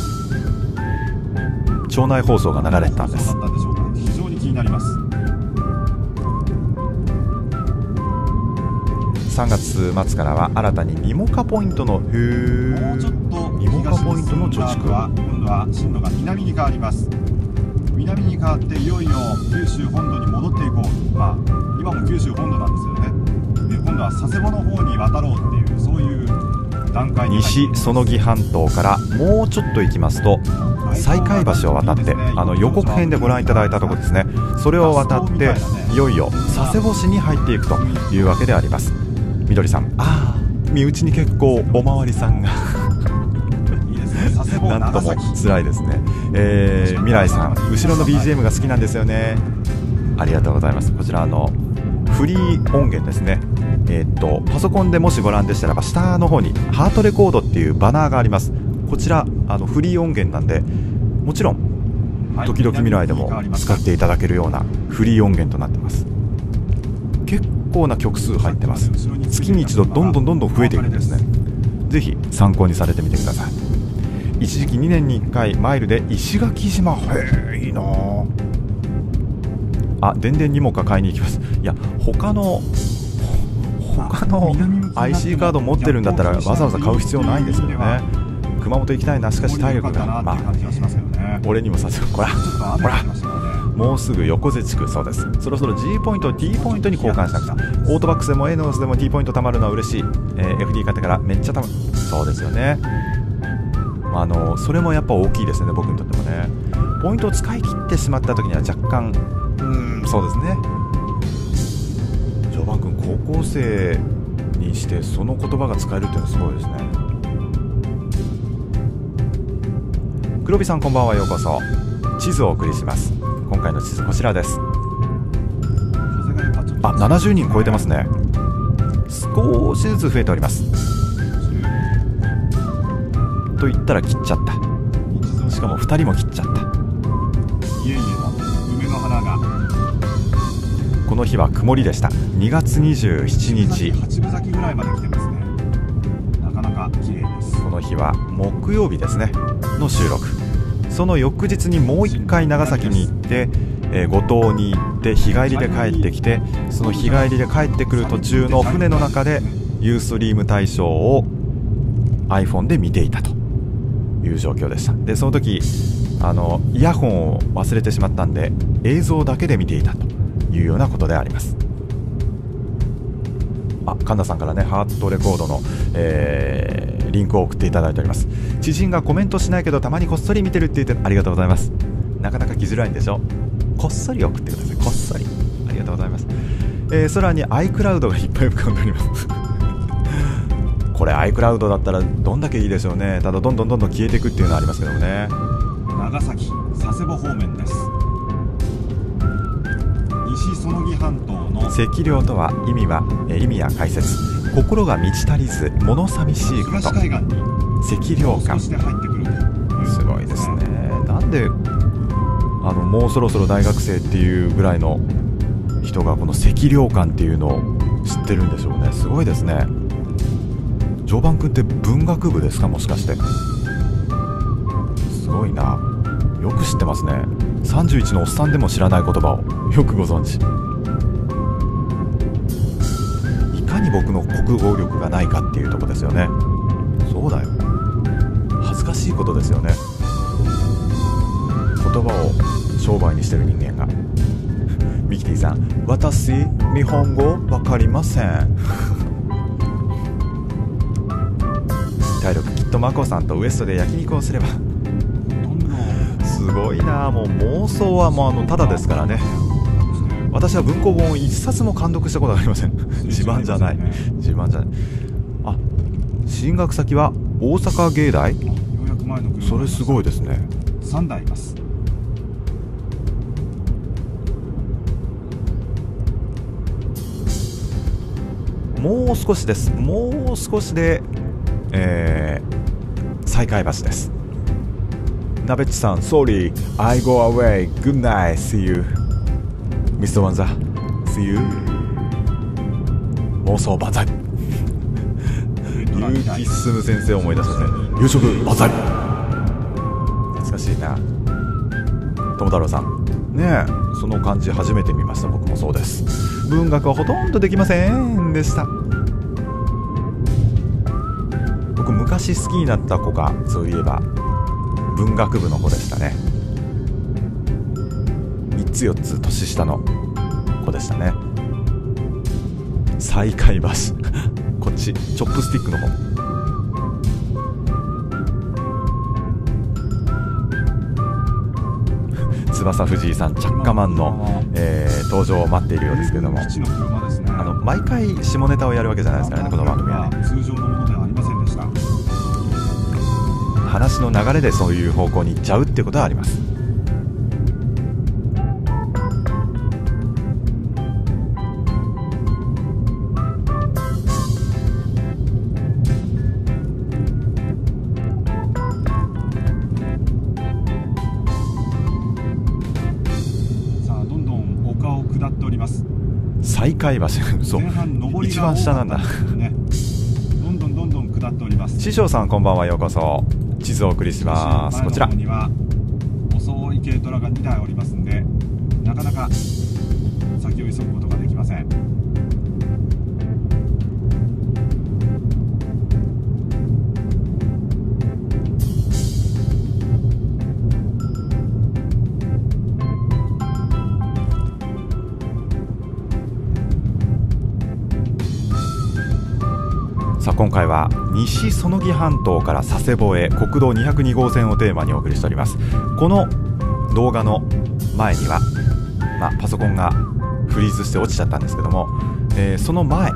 Speaker 1: 町内放送が流れてたんです。
Speaker 2: そうだったんでしょうか。非常に気になります。
Speaker 1: 3月末からは新たにニモカポイントの、へー、
Speaker 2: もうちょっと
Speaker 1: ニモカポイントの貯蓄。
Speaker 2: 今度は進路が南に変わります。 南に変わっていよいよ九州本土に戻っていこう、まあ今も九州本土なんですけどね、今度は佐世保の方に渡ろうっていう、そういう段階に
Speaker 1: 西園木半島からもうちょっと行きますと西海橋を渡って、予告編でご覧いただいたところですね、それを渡っていよいよ佐世保市に入っていくというわけであります。みどりさん、身内に結構おまわりさんがなんとも辛いですね。未来さん、後ろの BGM が好きなんですよね。ありがとうございます。こちらフリー音源ですね。パソコンでもしご覧でしたらば下の方にハートレコードっていうバナーがあります。こちらフリー音源なんで、もちろん時々未来でも使っていただけるようなフリー音源となってます。結構な曲数入ってます。月に一度どんどん増えていくんですね。ぜひ参考にされてみてください。一時期2年に1回マイルで石垣島、へえいいなあ。でんでんにもか買いに行きます。いや、他の IC カード持ってるんだったらわざわざ買う必要ないんですけどね。熊本行きたいな。しかし体力が、俺にもさせる。ほらもうすぐ横瀬地区、そうです。そろそろ G ポイントを T ポイントに交換しなくちゃ。オートバックスでもエノースでも T ポイント貯まるのは嬉しい。FD 買ってからめっちゃ貯まる。そうですよね。それもやっぱ大きいですね、僕にとってもね。ポイントを使い切ってしまった時には若干そうですね。序盤君高校生にしてその言葉が使えるっていうのはすごいですね。黒木さん、こんばんは、ようこそ。地図をお送りします。今回の地図こちらです。70人超えてますね。少しずつ増えております。と言ったら切っちゃった。しかも2人も切っちゃった。
Speaker 2: 家々の梅の花が、
Speaker 1: この日は曇りでした。2月27日、
Speaker 2: 8分咲きぐらいまで来てますね。なかなか綺麗です。
Speaker 1: この日は木曜日ですねの収録。その翌日にもう1回長崎に行って、五島に行って日帰りで帰ってきて、その日帰りで帰ってくる途中の船の中でユーストリーム大賞を iPhone で見ていたという状況でした。でその時イヤホンを忘れてしまったんで映像だけで見ていたというようなことであります。神田さんからね、ハートレコードの、リンクを送っていただいております。知人がコメントしないけどたまにこっそり見てるって言って、ありがとうございます。なかなか来づらいんでしょ。こっそり送ってください。こっそりありがとうございます。空に iCloud がいっぱい浮かんでおりますこれ iCloud だったらどんだけいいでしょうね。ただどんどん消えていくっていうのはありますけどもね。
Speaker 2: 長崎佐世保方面です。西園木半島の
Speaker 1: 積量とは意味や解説。心が満ち足りず物寂しいこと。
Speaker 2: 東海岸に
Speaker 1: 積量感
Speaker 2: して入ってくると。
Speaker 1: すごいですね。なんでもうそろそろ大学生っていうぐらいの人がこの積量感っていうのを知ってるんでしょうね。すごいですね。常磐君って文学部ですか、もしかして。すごいな。よく知ってますね。31のおっさんでも知らない言葉をよくご存知。いかに僕の国語力がないかっていうとこですよね。そうだよ、恥ずかしいことですよね。言葉を商売にしてる人間がミキティさん、私日本語わかりません体力きっとマコさんとウエストで焼肉をすればすごいな。もう妄想はもうただですからね。私は文庫本を一冊も監読したことがありません自慢じゃない。進学先は大阪芸大。それすごいですね。
Speaker 2: 3台います。
Speaker 1: もう少しです。もう少しで西海橋です。なべっちさん、Sorry, I go away. Good night. See you. Mr. ワンザ See you. 妄想万歳。結城進先生を思い出したね。夕食万歳。懐かしいな。友太郎さんねえ、その感じ初めて見ました。僕もそうです。文学はほとんどできませんでした。僕昔好きになった子がそういえば文学部の子でしたね。 つ4つ年下の子でしたね。西海橋こっちチョップスティックの方。翼藤井さん、チャッカマンの、登場を待っているようですけれども、毎回下ネタをやるわけじゃないですからね、この番組はね。
Speaker 2: 通常のものではありませんでした。
Speaker 1: 話の流れでそういう方向に行っちゃうっていうことはあります。西海橋そう一番下なんだ
Speaker 2: どんどん下っております。
Speaker 1: 師匠さんこんばんは、ようこそ。地図をお送りします。こちら
Speaker 2: には遅い軽トラが2台おりますんで、なかなか先を急ぐことができません。
Speaker 1: さあ今回は西園木半島から佐世保へ国道202号線をテーマにお送りしております。この動画の前には、パソコンがフリーズして落ちちゃったんですけども、その前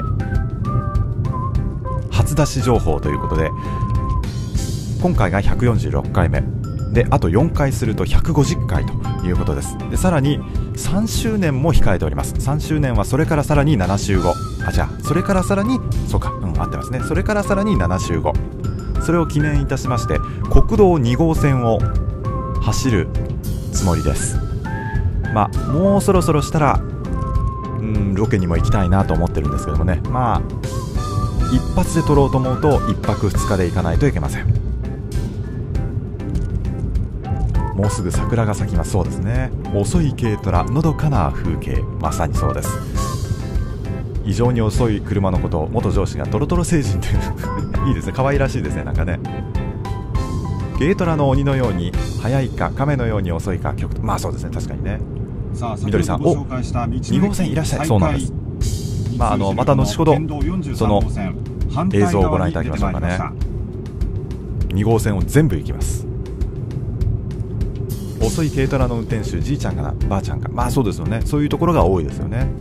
Speaker 1: 初出し情報ということで、今回が146回目で、あと4回すると150回ということです。でさらに3周年も控えております。3周年はそれからさらに7週後、それからさらに合ってますね。それからさらに7週後、それを記念いたしまして国道2号線を走るつもりです。もうそろそろしたらロケにも行きたいなと思ってるんですけどもね、一発で撮ろうと思うと1泊2日で行かないといけません。もうすぐ桜が咲きます。そうですね。遅い軽トラ、のどかな風景、まさにそうです。異常に遅い車のことを元上司がトロトロ星人といういいですね、可愛らしいですね。なんかね、軽トラの鬼のように速いか亀のように遅いか極端、そうですね、確かにね。みどりさん、2号線いらっしゃい。そうなんです。また後ほどその映像をご覧いただきましょうかね。2号線を全部行きます。遅い軽トラの運転手、じいちゃんかなばあちゃんか、そうですよね。そういうところが多いですよね。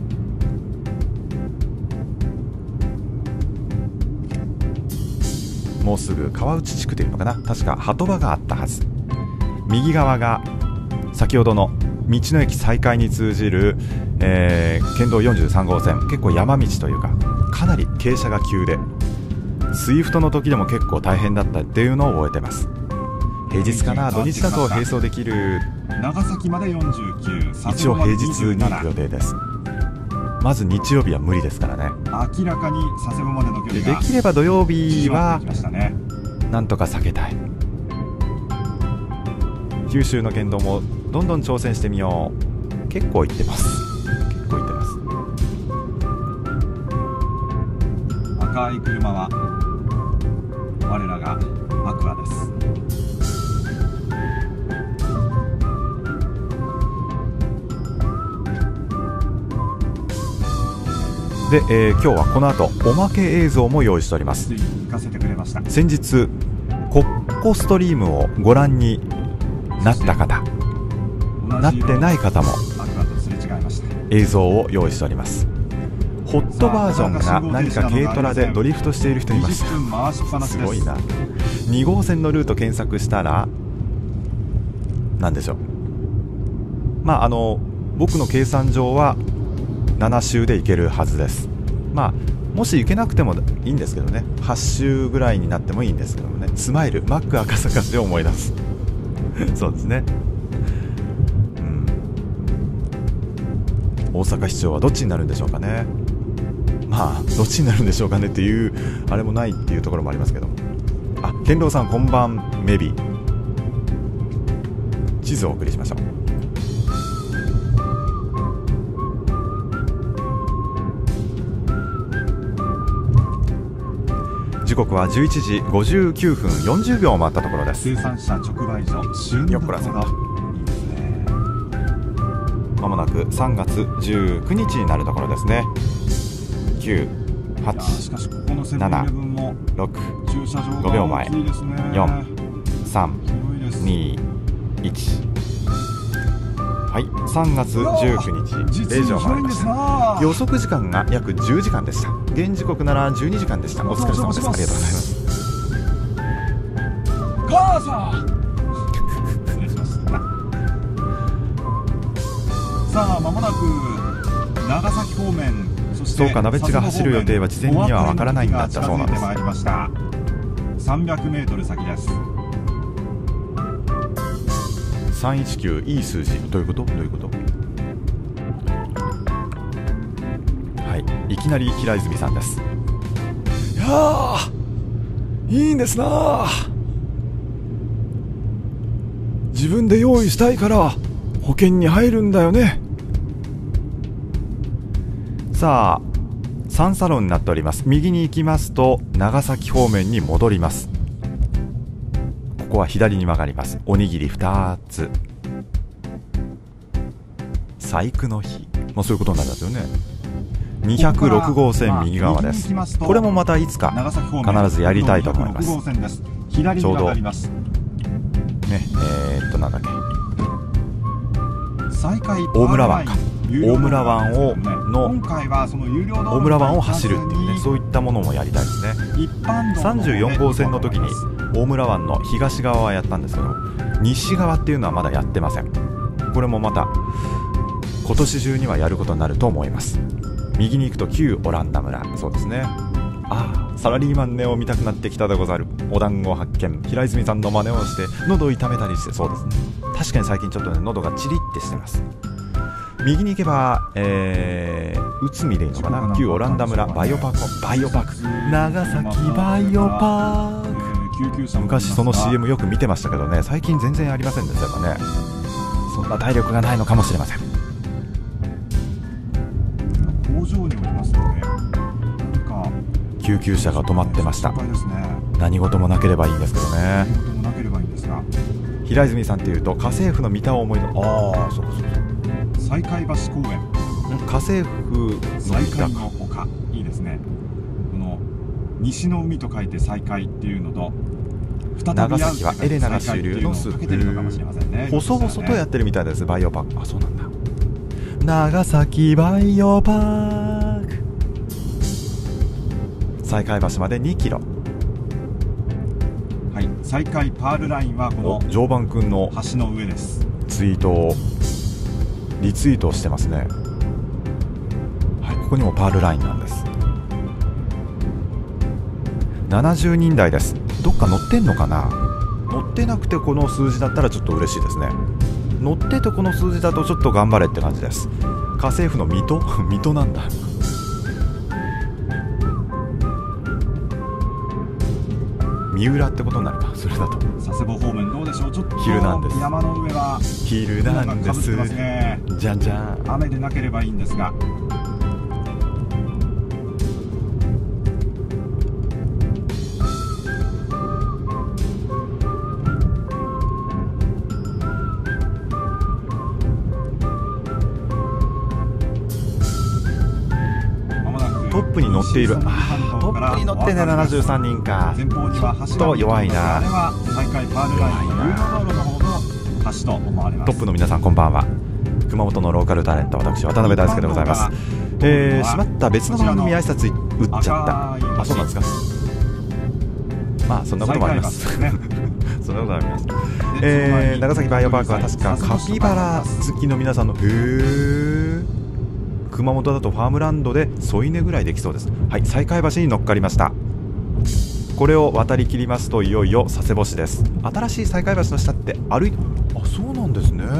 Speaker 1: もうすぐ川内地区というのかな、確か鳩場があったはず。右側が先ほどの道の駅再開に通じる、県道43号線、結構山道というかかなり傾斜が急で、スイフトの時でも結構大変だったっていうのを覚えてます。平日かな、土日だと並走できる。
Speaker 2: 長崎まで49、
Speaker 1: 一応平日に行く予定です。まず日曜日は無理ですからね。
Speaker 2: 明らかに佐世保までの距離が
Speaker 1: できれば土曜日はなんとか避けたい。九州の県道もどんどん挑戦してみよう。結構行ってます。
Speaker 2: 赤い車は我らがアクアです。
Speaker 1: で、今日はこの後おまけ映像も用意しております。先日コッコストリームをご覧になった方、なってない方も映像を用意しております。ホットバージョンが何か軽トラでドリフトしている人いました。すごいな。2号線のルート検索したら何でしょう。僕の計算上は7周で行けるはずです。もし行けなくてもいいんですけどね、8周ぐらいになってもいいんですけどもね。スマイルマック赤坂市を思い出すそうですね。大阪市長はどっちになるんでしょうかね。どっちになるんでしょうかねっていうあれもないっていうところもありますけども。健郎さんこんばんメビ地図をお送りしましょう。時刻は11時59分40秒を回ったところです。
Speaker 2: 生産者直売所
Speaker 1: よっこらせんと。 まもなく3月19日になるところですね。9、8、
Speaker 2: しかしここのセブンイレブンも
Speaker 1: 6、
Speaker 2: 駐車場
Speaker 1: 5秒前
Speaker 2: が大きいですね。
Speaker 1: 4、3、
Speaker 2: 広いです。
Speaker 1: 2、1。はい、3月19日0時を回りました。予測時間が約10時間でした。現時刻なら12時間でした。お疲れ様です。ありがとうございます。
Speaker 2: 母さん失礼しました。さあ間もなく長崎方面、そして
Speaker 1: そうか、鍋っちが走る予定は事前にはわからないんだったそうなんです。
Speaker 2: 300メートル先です。
Speaker 1: 319、いい数字。どういうこと？どういうこと？はい、いきなり平泉さんです。いやー、いいんですな。自分で用意したいから保険に入るんだよね。さあ、3サロンになっております。右に行きますと長崎方面に戻ります。ここは左に曲がります。おにぎり2つ。細工の日、そういうことになりますよね。206号線右側です。これもまたいつか必ずやりたいと思います。ちょうどね、なんだっけ、大村湾か、大村湾を大村湾を走るっていうね、そういったものもやりたいですね。34号線の時に大村湾の東側はやったんですけど、西側っていうのはまだやってません。これもまた今年中にはやることになると思います。右に行くと旧オランダ村、そうですね。ああ、サラリーマンネを見たくなってきたでござる。お団子発見。平泉さんの真似をして喉痛めたりして、そうですね、確かに最近ちょっとね、喉がチリってしてます。右に行けば、内海でいいのかな、旧オランダ村バイオパーク、長崎バイオパーク。昔その CM よく見てましたけどね、最近全然ありませんでしたからね。そんな体力がないのかもしれません。
Speaker 2: 工場におりますので、何か
Speaker 1: 救急車が止まってました。何事もなければいいんですけどね。平泉さんっていうと家政婦の三田を思い出す。ああ、そうそうそう、
Speaker 2: 西海橋公園。
Speaker 1: 家政婦の
Speaker 2: 西海の丘、いいですね。この西の海と書いて西海っていうのと、
Speaker 1: 長崎はエレナが主流のスープ、細々とやってるみたいです。バイオパーク、あ、そうなんだ。長崎バイオパーク、西海橋まで2キロ。
Speaker 2: はい、西海パールラインはこの
Speaker 1: 常磐くんの
Speaker 2: 橋の上です。
Speaker 1: ツイートをリツイートしてますね。はい、ここにもパールラインなんです。70人台です。どっか乗ってんのかな。乗ってなくてこの数字だったらちょっと嬉しいですね。乗っててこの数字だとちょっと頑張れって感じです。家政婦の水戸水戸なんだ。三浦ってことになるか、それだと。
Speaker 2: 佐世保方面どうでしょう。ちょっと
Speaker 1: 昼なんです。
Speaker 2: 山の上は
Speaker 1: 昼なんです。
Speaker 2: ね、
Speaker 1: じゃんじゃん。
Speaker 2: 雨でなければいいんですが。
Speaker 1: トップに乗っている。トップに乗ってね、73人か。ちょっと弱いな。トップの皆さんこんばんは。熊本のローカルタレント、私渡辺大輔でございます。しまった、別の番組挨拶打っちゃった。あ、そうなんですか。まあそんなこともあります。そんなことあります。長崎バイオパークは確かカピバラ好きの皆さんの熊本だとファームランドで添い寝ぐらいできそうです。はい、西海橋に乗っかりました。これを渡り切りますといよいよ佐世保市です。新しい西海橋の下って歩い、あ、そうなんですね。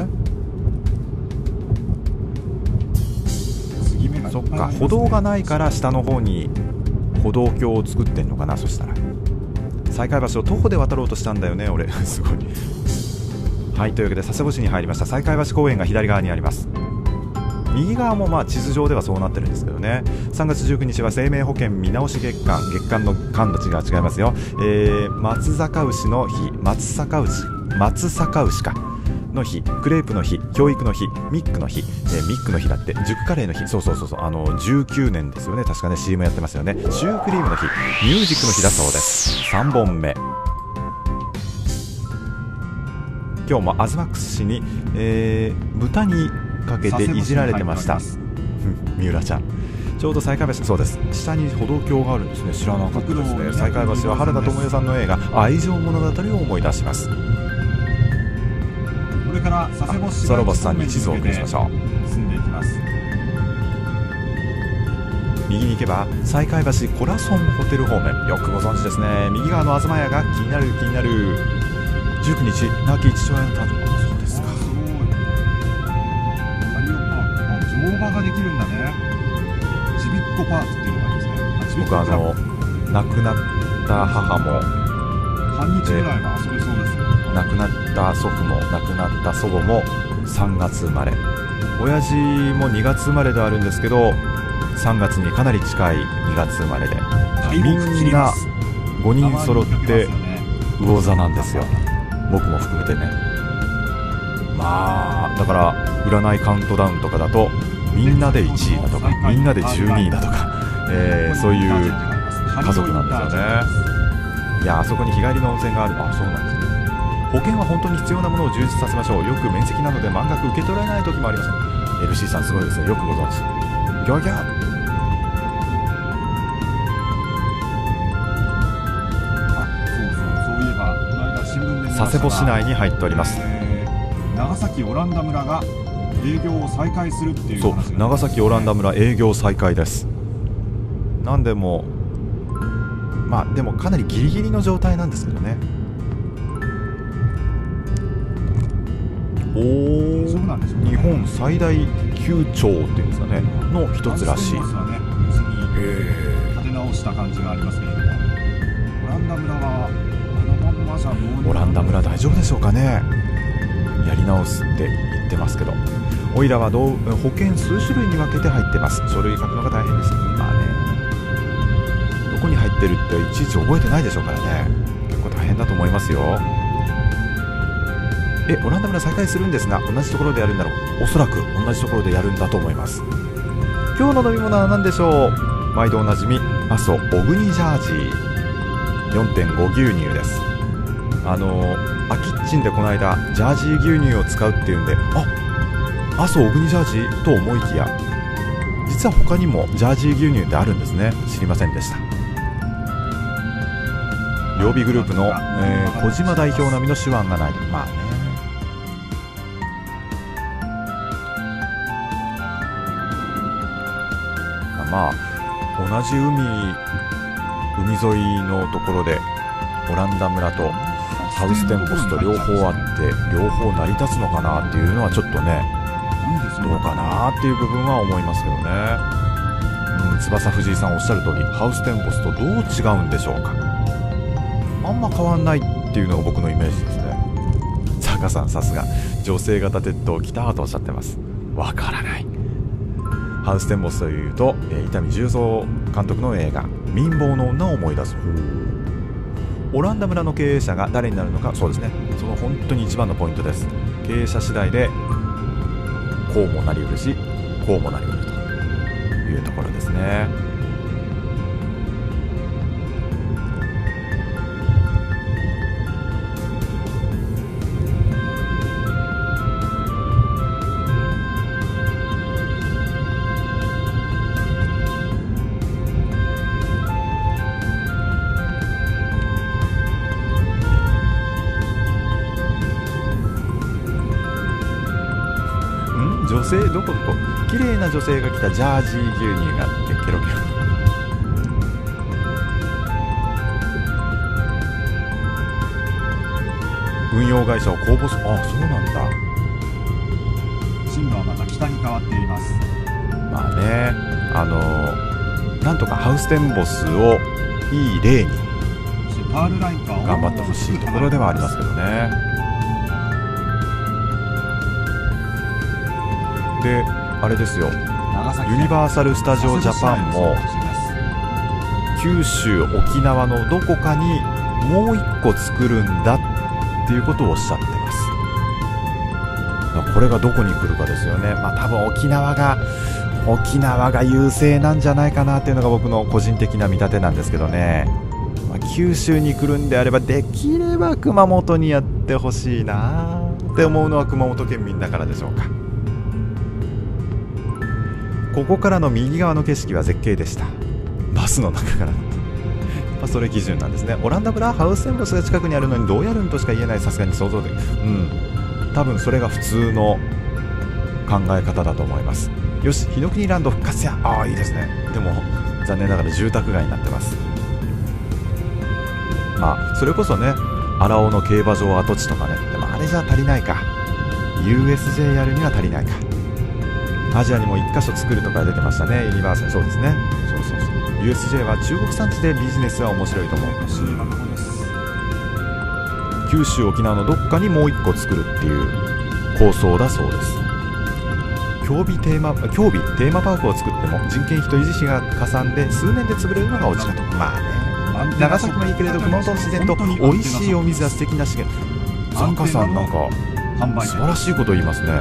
Speaker 1: そっか、歩道がないから下の方に歩道橋を作ってんのかな。そしたら西海橋を徒歩で渡ろうとしたんだよね俺すごい。はい、というわけで佐世保市に入りました。西海橋公園が左側にあります。右側もまあ地図上ではそうなってるんですけどね。3月19日は生命保険見直し月間、月間の間の字が違いますよ。松阪牛の日、松阪牛か、 の日、クレープの日、教育の日、ミックの日、ミックの日だって、熟カレーの日、そうそうそうそう、19年ですよね、確かね、CM やってますよね。シュークリームの日、ミュージックの日だそうです。3本目。今日もアズマックス氏に、豚にかけていじられてました。三浦ちゃん。ちょうど西海橋、そうです。下に歩道橋があるんですね。知らなかったですね。西海橋は原田知世さんの映画愛情物語を思い出します。
Speaker 2: これから佐世保市
Speaker 1: ソロボスさんに地図を送りしましょう。
Speaker 2: 進んでいきます。
Speaker 1: 右に行けば西海橋コラソンホテル方面、よくご存知ですね。右側の東屋が気になる気になる。19日亡き父親の誕生日。そうですか。
Speaker 2: すごい。カリオパーク、乗馬ができるんだね。ちびっこパークっていうのがありますね。
Speaker 1: 僕亡くなった母も
Speaker 2: 半日ぐらいは遊べそうですよ。
Speaker 1: 亡くなった祖父も亡くなった祖母も3月生まれ、親父も2月生まれであるんですけど3月にかなり近い2月生まれで、みんな5人揃って魚座なんですよ。僕も含めてね。まあだから占いカウントダウンとかだとみんなで1位だとかみんなで12位だとか、そういう家族なんですよね。いや、あそこに日帰りの温泉がある。あ、そうなんですね。保険は本当に必要なものを充実させましょう。よく面積なので満額受け取られない時もありません。 LC さんすごいですね。よくご存知。ギョギャ佐世保市内に入っております。
Speaker 2: 長崎オランダ村が営業を再開するっていう話が、
Speaker 1: そう、長崎オランダ村営業再開です。なんでもまあでもかなりギリギリの状態なんですけどね。おお、
Speaker 2: そうなんですよね。
Speaker 1: 日本最大級町っていうんですかねの一つらしい。
Speaker 2: 立て直した感じがありますけれども、オランダ村は
Speaker 1: オランダ村大丈夫でしょうかね。やり直すって言ってますけど、オイラは保険数種類に分けて入ってます。書類書くのが大変です。まあね、どこに入ってるっていちいち覚えてないでしょうからね。結構大変だと思いますよ。オランダ村再開するんですが、同じところでやるんだろう。おそらく同じところでやるんだと思います。今日の飲み物は何でしょう。毎度おなじみ阿蘇小国ジャージー 4.5 牛乳です。アキッチンでこの間ジャージー牛乳を使うっていうんで、阿蘇小国ジャージーと思いきや、実は他にもジャージー牛乳ってあるんですね。知りませんでした。両備グループの、小島代表並みの手腕がない。まあね、まあ同じ海沿いのところでオランダ村とハウステンボスと両方あって両方成り立つのかなっていうのはちょっとね、どうかなっていう部分は思いますけどね。翼藤井さんおっしゃる通り、ハウステンボスとどう違うんでしょうか。あんま変わんないっていうのが僕のイメージですね。坂さんさすが女性型鉄塔来たとおっしゃってます。わからない。ハウステンボスというと、伊丹十三監督の映画民房の女を思い出す。オランダ村の経営者が誰になるのか、そうですね、その本当に一番のポイントです。経営者次第でこうもなりうるしこうもなりうるというところですね。女性どこ綺麗な女性が着たジャージー牛乳があってケロケロ。運用会社を公募する。あ、そうなんだ。
Speaker 2: 進路はまた北に変わっています。
Speaker 1: まあね、なんとかハウステンボスをいい例に頑張ってほしいところではありますけどね。で、あれですよ、ユニバーサル・スタジオ・ジャパンも九州沖縄のどこかにもう一個作るんだっていうことをおっしゃってます。 これがどこに来るかですよね。まあ多分沖縄が優勢なんじゃないかなっていうのが僕の個人的な見立てなんですけどね。まあ、九州に来るんであればできれば熊本にやってほしいなって思うのは熊本県民だからでしょうか。ここからの右側の景色は絶景でした。バスの中から、まあ、それ基準なんですね。オランダ村ハウステンボスが近くにあるのにどうやるんとしか言えない。さすがに想像で多分それが普通の考え方だと思います。よし、日の国ランド復活や。ああ、いいですね。でも残念ながら住宅街になってます。まあそれこそね、荒尾の競馬場跡地とかね。でもあれじゃ足りないか。 USJ やるには足りないか。アジアにも1カ所作るとか出てましたね、ユニバーサル。そうですね。そう USJ は中国産地でビジネスは面白いと思う。九州沖縄のどっかにもう1個作るっていう構想だそうです。競技テーマパークを作っても人件費と維持費がかさんで数年で潰れるのがオチだと。まあね、長崎もいいけれど熊本の自然と美味しいお水は素敵な資源。ザカさんなんか素晴らしいこと言いますね。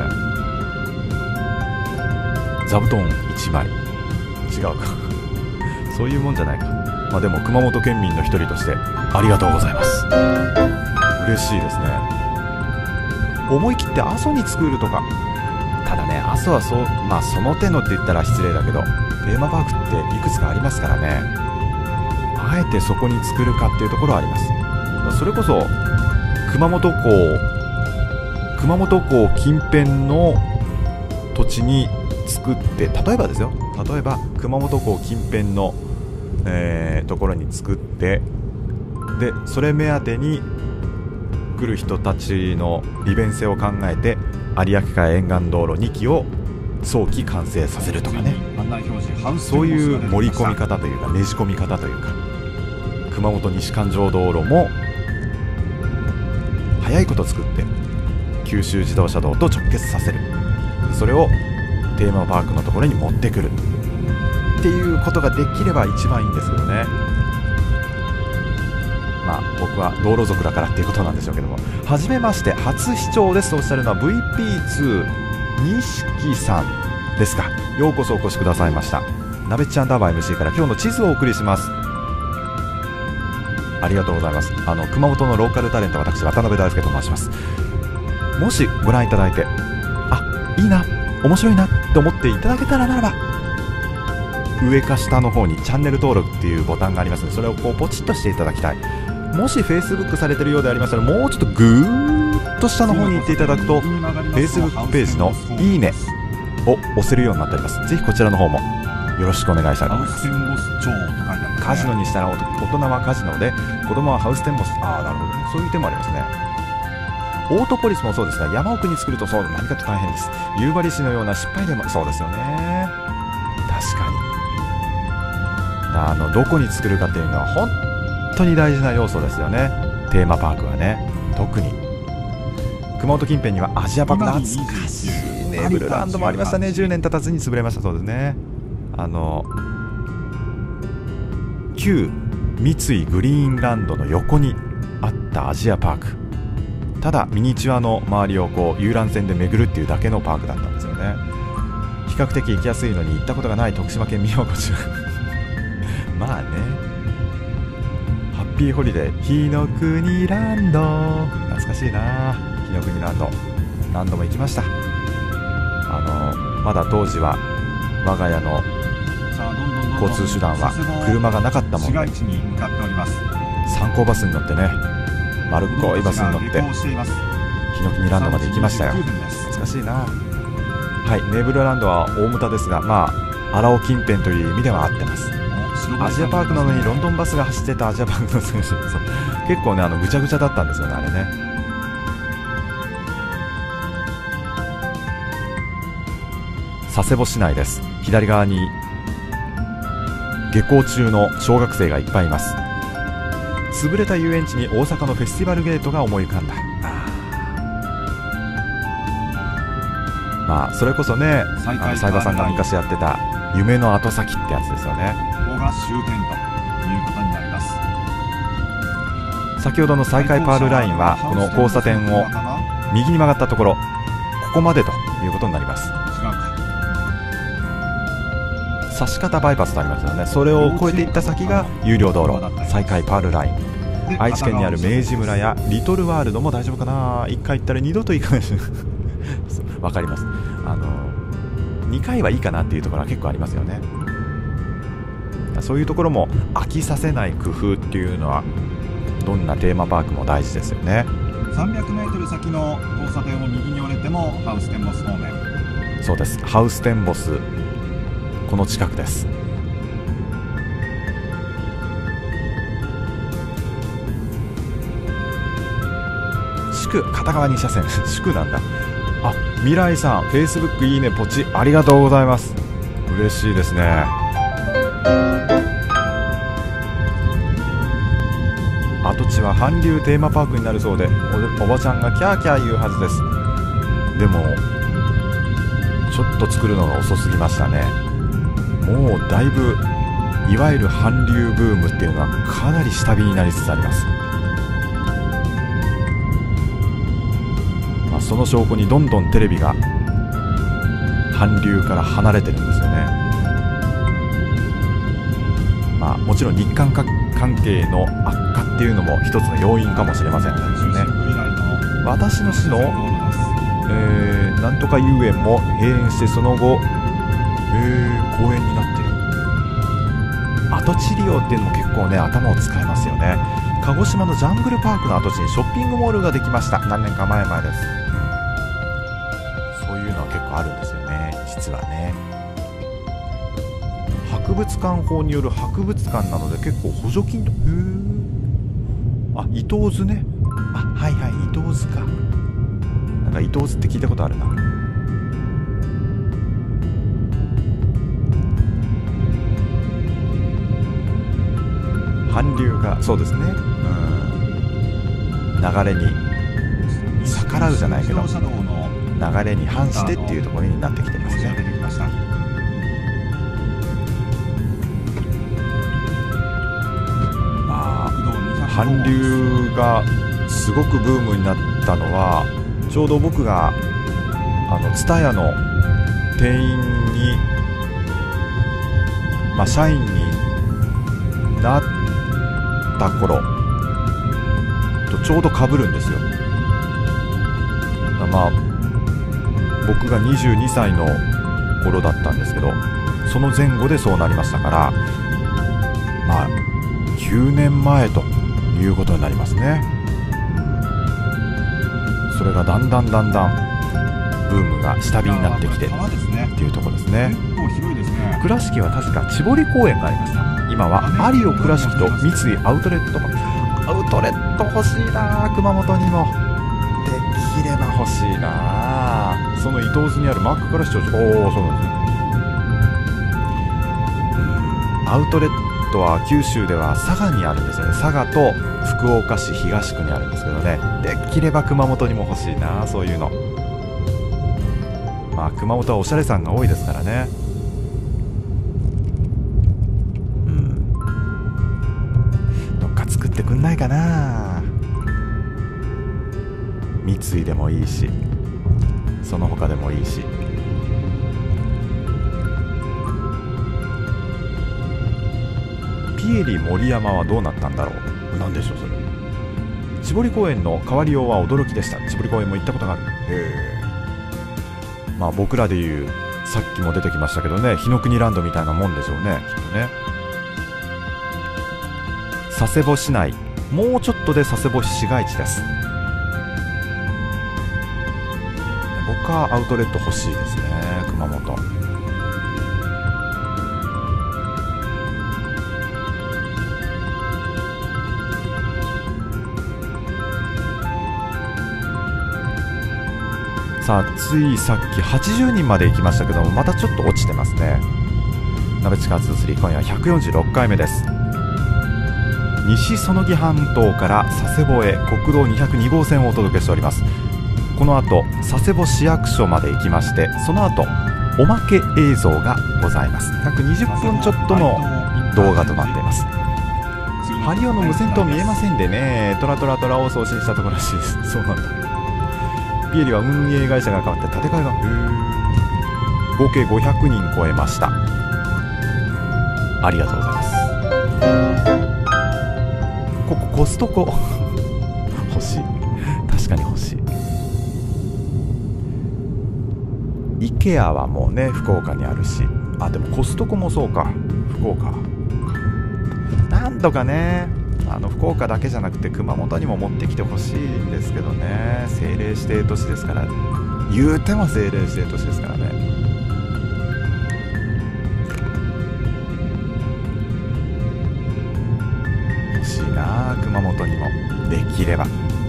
Speaker 1: 座布団1枚違うかそういうもんじゃないか。まあでも熊本県民の一人としてありがとうございます。嬉しいですね。思い切って阿蘇に作るとか。ただね、阿蘇はまあその手のって言ったら失礼だけど、テーマパークっていくつかありますからね。あえてそこに作るかっていうところはあります。それこそ熊本港近辺の土地に作って、例えばですよ、熊本港近辺の、ところに作って、でそれ目当てに来る人たちの利便性を考えて有明海沿岸道路2基を早期完成させるとかね。そういう盛り込み方というかねじ込み方というか、熊本西環状道路も早いこと作って九州自動車道と直結させる。それをテーマパークのところに持ってくるっていうことができれば一番いいんですけどね。まあ僕は道路族だからっていうことなんでしょうけども。はじめまして、初視聴ですとおっしゃるのは VP2 錦さんですか。ようこそお越しくださいました。なべっちゃんダーバー MC から今日の地図をお送りします。ありがとうございます。熊本のローカルタレント、私渡辺大輔と申します。もしご覧いただいて、いいな、面白いなって思っていただけたらならば、上か下の方にチャンネル登録っていうボタンがありますので、それをこうポチッとしていただきたい。もし Facebook されてるようでありましたら、もうちょっとぐーっと下の方に行っていただくと Facebook ページのいいねを押せるようになっております。ぜひこちらの方もよろしくお願いしたいと思います。カジノにしたら大人はカジノで子供はハウステンボス。なるほどね、そういう手もありますね。オートポリスもそうですが、山奥に作るとそう何かと大変です。夕張市のような失敗でもそうですよね。確かにどこに作るかっていうのは本当に大事な要素ですよね。テーマパークはね。特に熊本近辺にはアジアパーク、懐かしいネーブルランドもありましたね。10年経たずに潰れました。そうですね。旧三井グリーンランドの横にあったアジアパーク、ただミニチュアの周りをこう遊覧船で巡るっていうだけのパークだったんですよね。比較的行きやすいのに行ったことがない徳島県美保子町まあね、ハッピーホリデー日の国ランド、懐かしいな。日の国ランド何度も行きました。まだ当時は我が家の交通手段は車がなかったもんで、観光バスに乗ってね、丸っこいバスに乗って日の国ランドまで行きましたよ。懐かしいな。はい、ネーブルランドは大牟田ですが、まあ荒尾近辺という意味では合ってます。アジアパークなのにロンドンバスが走ってたアジアパークの選手、結構ねぐちゃぐちゃだったんですよね、あれね。佐世保市内です。左側に下校中の小学生がいっぱいいます。潰れた遊園地に大阪のフェスティバルゲートが思い浮かんだ。まあそれこそね、斉田さんが昔やってた夢の後先ってやつですよね。ここが終点ということになります。先ほどの再開パールラインはこの交差点を右に曲がったところ、 ここまでということになります。
Speaker 2: 違うか。
Speaker 1: 差し方バイパスとありますよね。それを越えていった先が有料道路、西海パールライン。愛知県にある明治村やリトルワールドも大丈夫かな。1回行ったら二度と行かないしわかります。2回はいいかなっていうところは結構ありますよね。そういうところも飽きさせない工夫っていうのはどんなテーマパークも大事ですよね。
Speaker 2: 300メートル先の交差点を右に折れてもハウステンボス方面。
Speaker 1: そうです。ハウステンボス、この近くです。宿片側2車線宿なんだ。あ、未来さん、フェイスブックいいねポチありがとうございます。嬉しいですね。跡地は韓流テーマパークになるそうで、おばちゃんがキャーキャー言うはずです。でもちょっと作るのが遅すぎましたね。もうだいぶいわゆる韓流ブームっていうのはかなり下火になりつつあります。その証拠にどんどんテレビが韓流から離れてるんですよね。もちろん日韓関係の悪化っていうのも一つの要因かもしれませんね。私の市の、なんとか遊園も閉園してその後、公園になってる。跡地利用っていうのも結構ね頭を使いますよね。鹿児島のジャングルパークの跡地にショッピングモールができました。何年か前です。そういうのは結構あるんですよね、実はね。博物館法による博物館なので結構補助金と、伊東津ね。はいはい、伊東津か。なんか伊東津って聞いたことあるな。韓流がそうですね、流れに逆らうじゃないけど、流れに反してっていうところになってきてますね。韓流がすごくブームになったのは、ちょうど僕がTSUTAYAの店員に、社員になった頃とちょうど被るんですよ。僕が22歳の頃だったんですけど、その前後でそうなりましたから、9年前ということになりますね。それがだんだんブームが下火になってきてっていうところですね。倉敷は確か千堀公園がありました。今はマリオ倉敷と三井アウトレット。アウトレット欲しいな。熊本にもできれば欲しいな。その伊東津にあるマックから視聴そうなんですね。アウトレットは九州では佐賀にあるんですよね。佐賀と福岡市東区にあるんですけどね、できれば熊本にも欲しいな、そういうの。熊本はおしゃれさんが多いですからね。どっか作ってくんないかな。三井でもいいし、その他でもいいし。ピエリ森山はどうなったんだろう。なんでしょうそれ。千堀公園の変わりようは驚きでした。千堀公園も行ったことがある。僕らでいう、さっきも出てきましたけどね、日の国ランドみたいなもんでしょうね、きっとね。佐世保市内、もうちょっとで佐世保市市街地です。僕はアウトレット欲しいですね、熊本。ついさっき80人まで行きましたけども、またちょっと落ちてますね。鍋地下23、今夜は146回目です。西園木半島から佐世保へ国道202号線をお届けしております。この後佐世保市役所まで行きまして、その後おまけ映像がございます。約20分ちょっとの動画となっています。ハリオの無線塔見えませんでね、トラを送信したところらしいです。そうなんだ。 ピエリは運営会社が変わって建て替えが合計500人超えました。ありがとうございます。ここコストコ欲しい、確かに欲しい。イケアはもうね福岡にあるし、あでもコストコもそうか、福岡なんとかね、福岡だけじゃなくて熊本にも持ってきてほしいんですけどね。政令指定都市ですから、言うても政令指定都市ですからね。欲しいな、熊本にもできれば。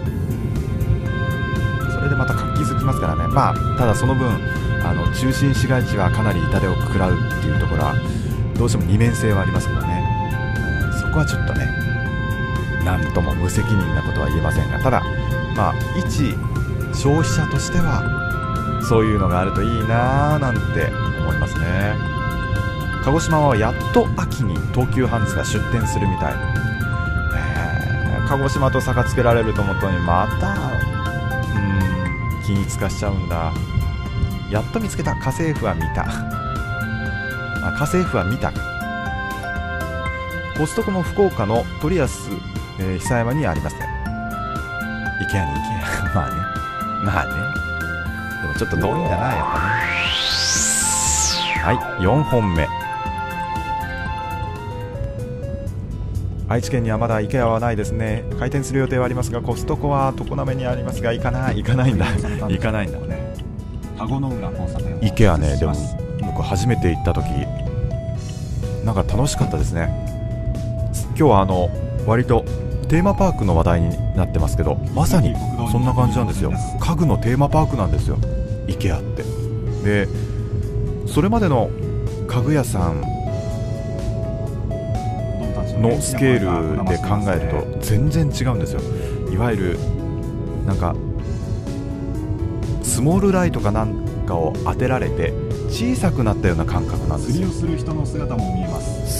Speaker 1: それでまた活気づきますからね。まあただその分中心市街地はかなり痛手を食らうっていうところはどうしても二面性はありますけどね、そこはちょっとねなんとも無責任なことは言えませんが、ただまあ一消費者としてはそういうのがあるといいなぁなんて思いますね。鹿児島はやっと秋に東急ハンズが出店するみたい。鹿児島と差がつけられると思ったのにまた気につかしちゃうんだ。やっと見つけた。家政婦は見た家政婦は見た。コストコも福岡の鳥安、久山にありますね。イケアにイケアまあねまあね、でもちょっと遠いんだなやっぱね。はい、4本目。愛知県にはまだイケアはないですね。開店する予定はありますが、コストコは常滑にありますが行かないんだ行かないんだね。
Speaker 2: 田子の浦交差点
Speaker 1: イケアね、でも僕初めて行った時なんか楽しかったですね。今日は割とテーマパークの話題になってますけど、まさにそんな感じなんですよ。家具のテーマパークなんですよ、イケアって。でそれまでの家具屋さんのスケールで考えると全然違うんですよ。いわゆるなんかスモールライトかなんかを当てられて小さくなったような感覚なんですよ。
Speaker 2: 釣りをする人の姿も見えます。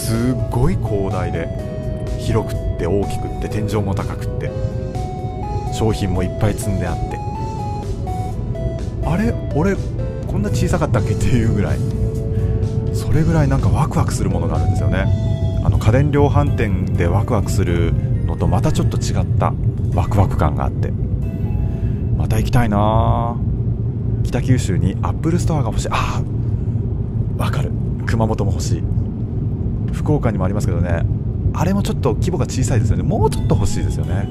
Speaker 1: すっごい広大で広くって大きくって天井も高くって商品もいっぱい積んであって、あれ俺こんな小さかったっけっていうぐらい、それぐらいなんかワクワクするものがあるんですよね。家電量販店でワクワクするのとまたちょっと違ったワクワク感があって、また行きたいな。北九州にアップルストアが欲しい。ああわかる。熊本も欲しい。福岡にもありますけどね、あれもちょっと規模が小さいですよね。もうちょっと欲しいですよね。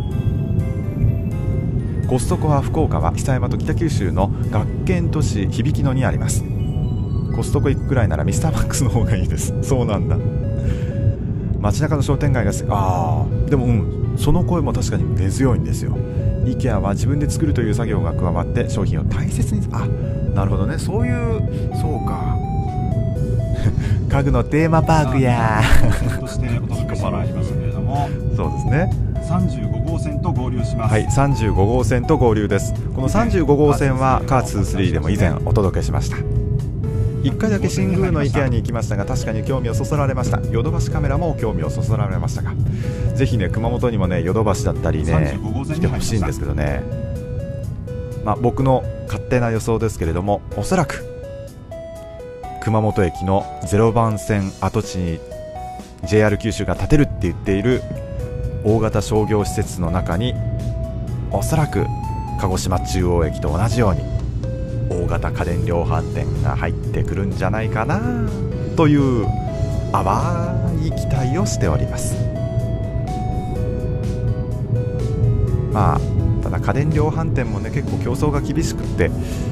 Speaker 1: コストコは福岡は久山と北九州の学研都市響野にあります。コストコ行くくらいならミスターマックスの方がいいです。そうなんだ。街中の商店街がでもその声も確かに根強いんですよ。IKEA は自分で作るという作業が加わって商品を大切に、なるほどね、そうか家具のテーマパークや
Speaker 2: としてお届けしてまいりましたけれども
Speaker 1: そうですね、
Speaker 2: 35号線と合流します。
Speaker 1: はい、35号線と合流です。この35号線はカーツー3でも以前お届けしました。1回だけ新宮の IKEA に行きましたが、確かに興味をそそられました。ヨドバシカメラも興味をそそられましたが、ぜひね熊本にもねヨドバシだったりね来てほしいんですけどね、僕の勝手な予想ですけれども、おそらく熊本駅の0番線跡地に JR 九州が建てるって言っている大型商業施設の中に、おそらく鹿児島中央駅と同じように大型家電量販店が入ってくるんじゃないかなという淡い期待をしております。ただ家電量販店もね結構競争が厳しくって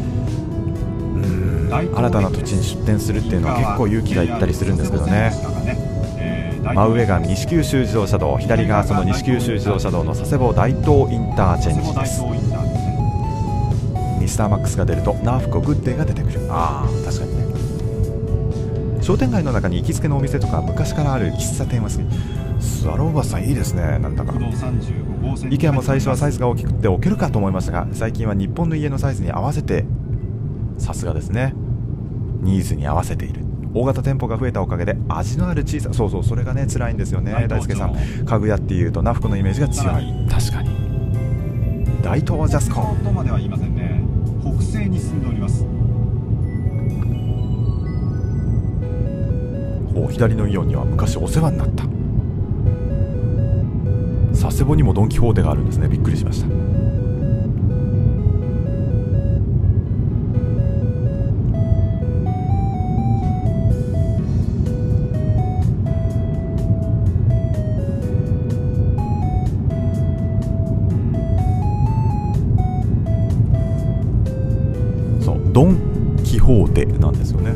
Speaker 1: 新たな土地に出店するっていうのは結構勇気がいったりするんですけどね。真上が西九州自動車道、左がその西九州自動車道の佐世保大東インターチェンジです。ミスターマックスが出るとナーフコグッデーが出てくる。確かにね。商店街の中に行きつけのお店とか昔からある喫茶店は好き。スワローバスさんいいですね。なんだか IKEA も最初はサイズが大きくて置けるかと思いましたが、最近は日本の家のサイズに合わせて、さすがですね、ニーズに合わせている。大型店舗が増えたおかげで味のある小さ、それがね辛いんですよね。大輔さん、家具屋っていうとナフコのイメージが強い。確かに大東ジャスコ
Speaker 2: とまでは言いませんね。北西に進んでおります。
Speaker 1: 左のイオンには昔お世話になった佐世保にもドン・キホーテがあるんですね。びっくりしました。そうドン・キホーテなんですよね。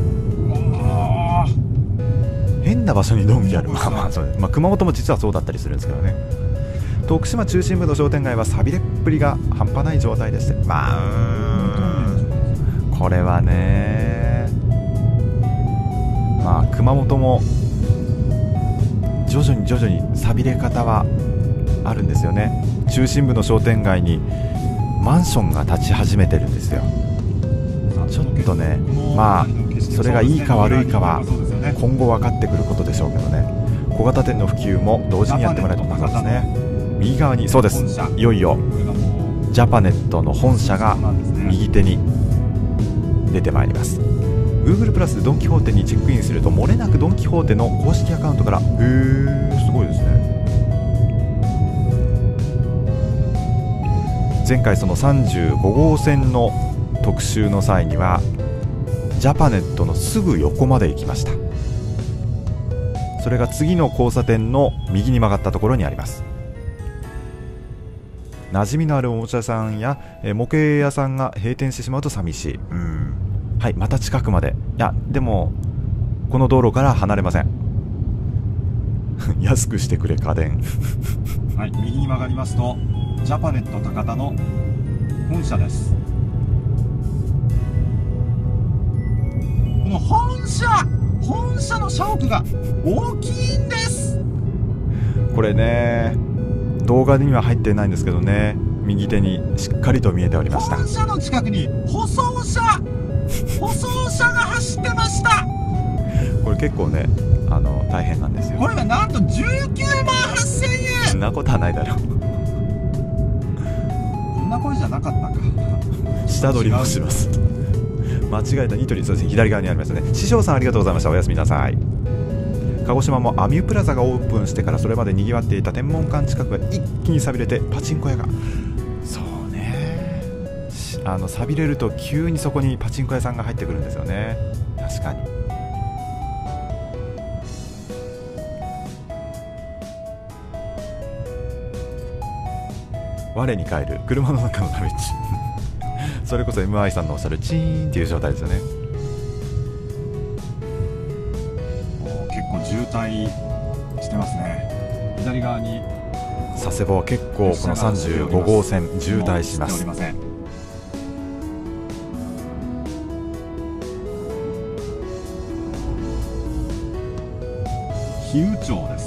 Speaker 1: 変な場所にドンキある。そうです。熊本も実はそうだったりするんですけどね。徳島中心部の商店街は寂れっぷりが半端ない状態でして、これはね、熊本も徐々に寂れ方はあるんですよね。中心部の商店街にマンションが建ち始めてるんですよ。ちょっとね、それがいいか悪いかは今後分かってくることでしょうけどね。小型店の普及も同時にやってもらえると思いますね。右側に、そうです、いよいよジャパネットの本社が右手に出てまいります。 Google プラスでドン・キホーテにチェックインすると漏れなくドン・キホーテの公式アカウントから、すごいですね。前回その35号線の特集の際にはジャパネットのすぐ横まで行きました。それが次の交差点の右に曲がったところにあります。馴染みのあるおもちゃ屋さんや模型屋さんが閉店してしまうと寂しい。はい、また近くまで。いやでもこの道路から離れません。安くしてくれ家電。
Speaker 2: はい、右に曲がりますとジャパネット高田の本社です。この本社の社屋が大きいんです。
Speaker 1: これね、動画には入ってないんですけどね、右手にしっかりと見えておりました。
Speaker 2: 本社の近くに舗装車が走ってました。
Speaker 1: これ結構ね、大変なんですよ。
Speaker 2: これがなんと19万8000円。
Speaker 1: そんなことはないだろう。
Speaker 2: こんな声じゃなかったか。
Speaker 1: 下取りもします。間違えた。ニトリ、そうですね、左側にありますね。師匠さんありがとうございました。おやすみなさい。鹿児島もアミュプラザがオープンしてからそれまでにぎわっていた天文館近くが一気に寂れて、パチンコ屋が、そうね、寂れると急にそこにパチンコ屋さんが入ってくるんですよね。確かに。我に返る車の中のダメージ。それこそ MI さんのおっしゃるチーンっていう状態ですよね。
Speaker 2: 結構渋滞してますね。左側に
Speaker 1: 佐世保は結構この35号線渋滞します。
Speaker 2: 比喩町です。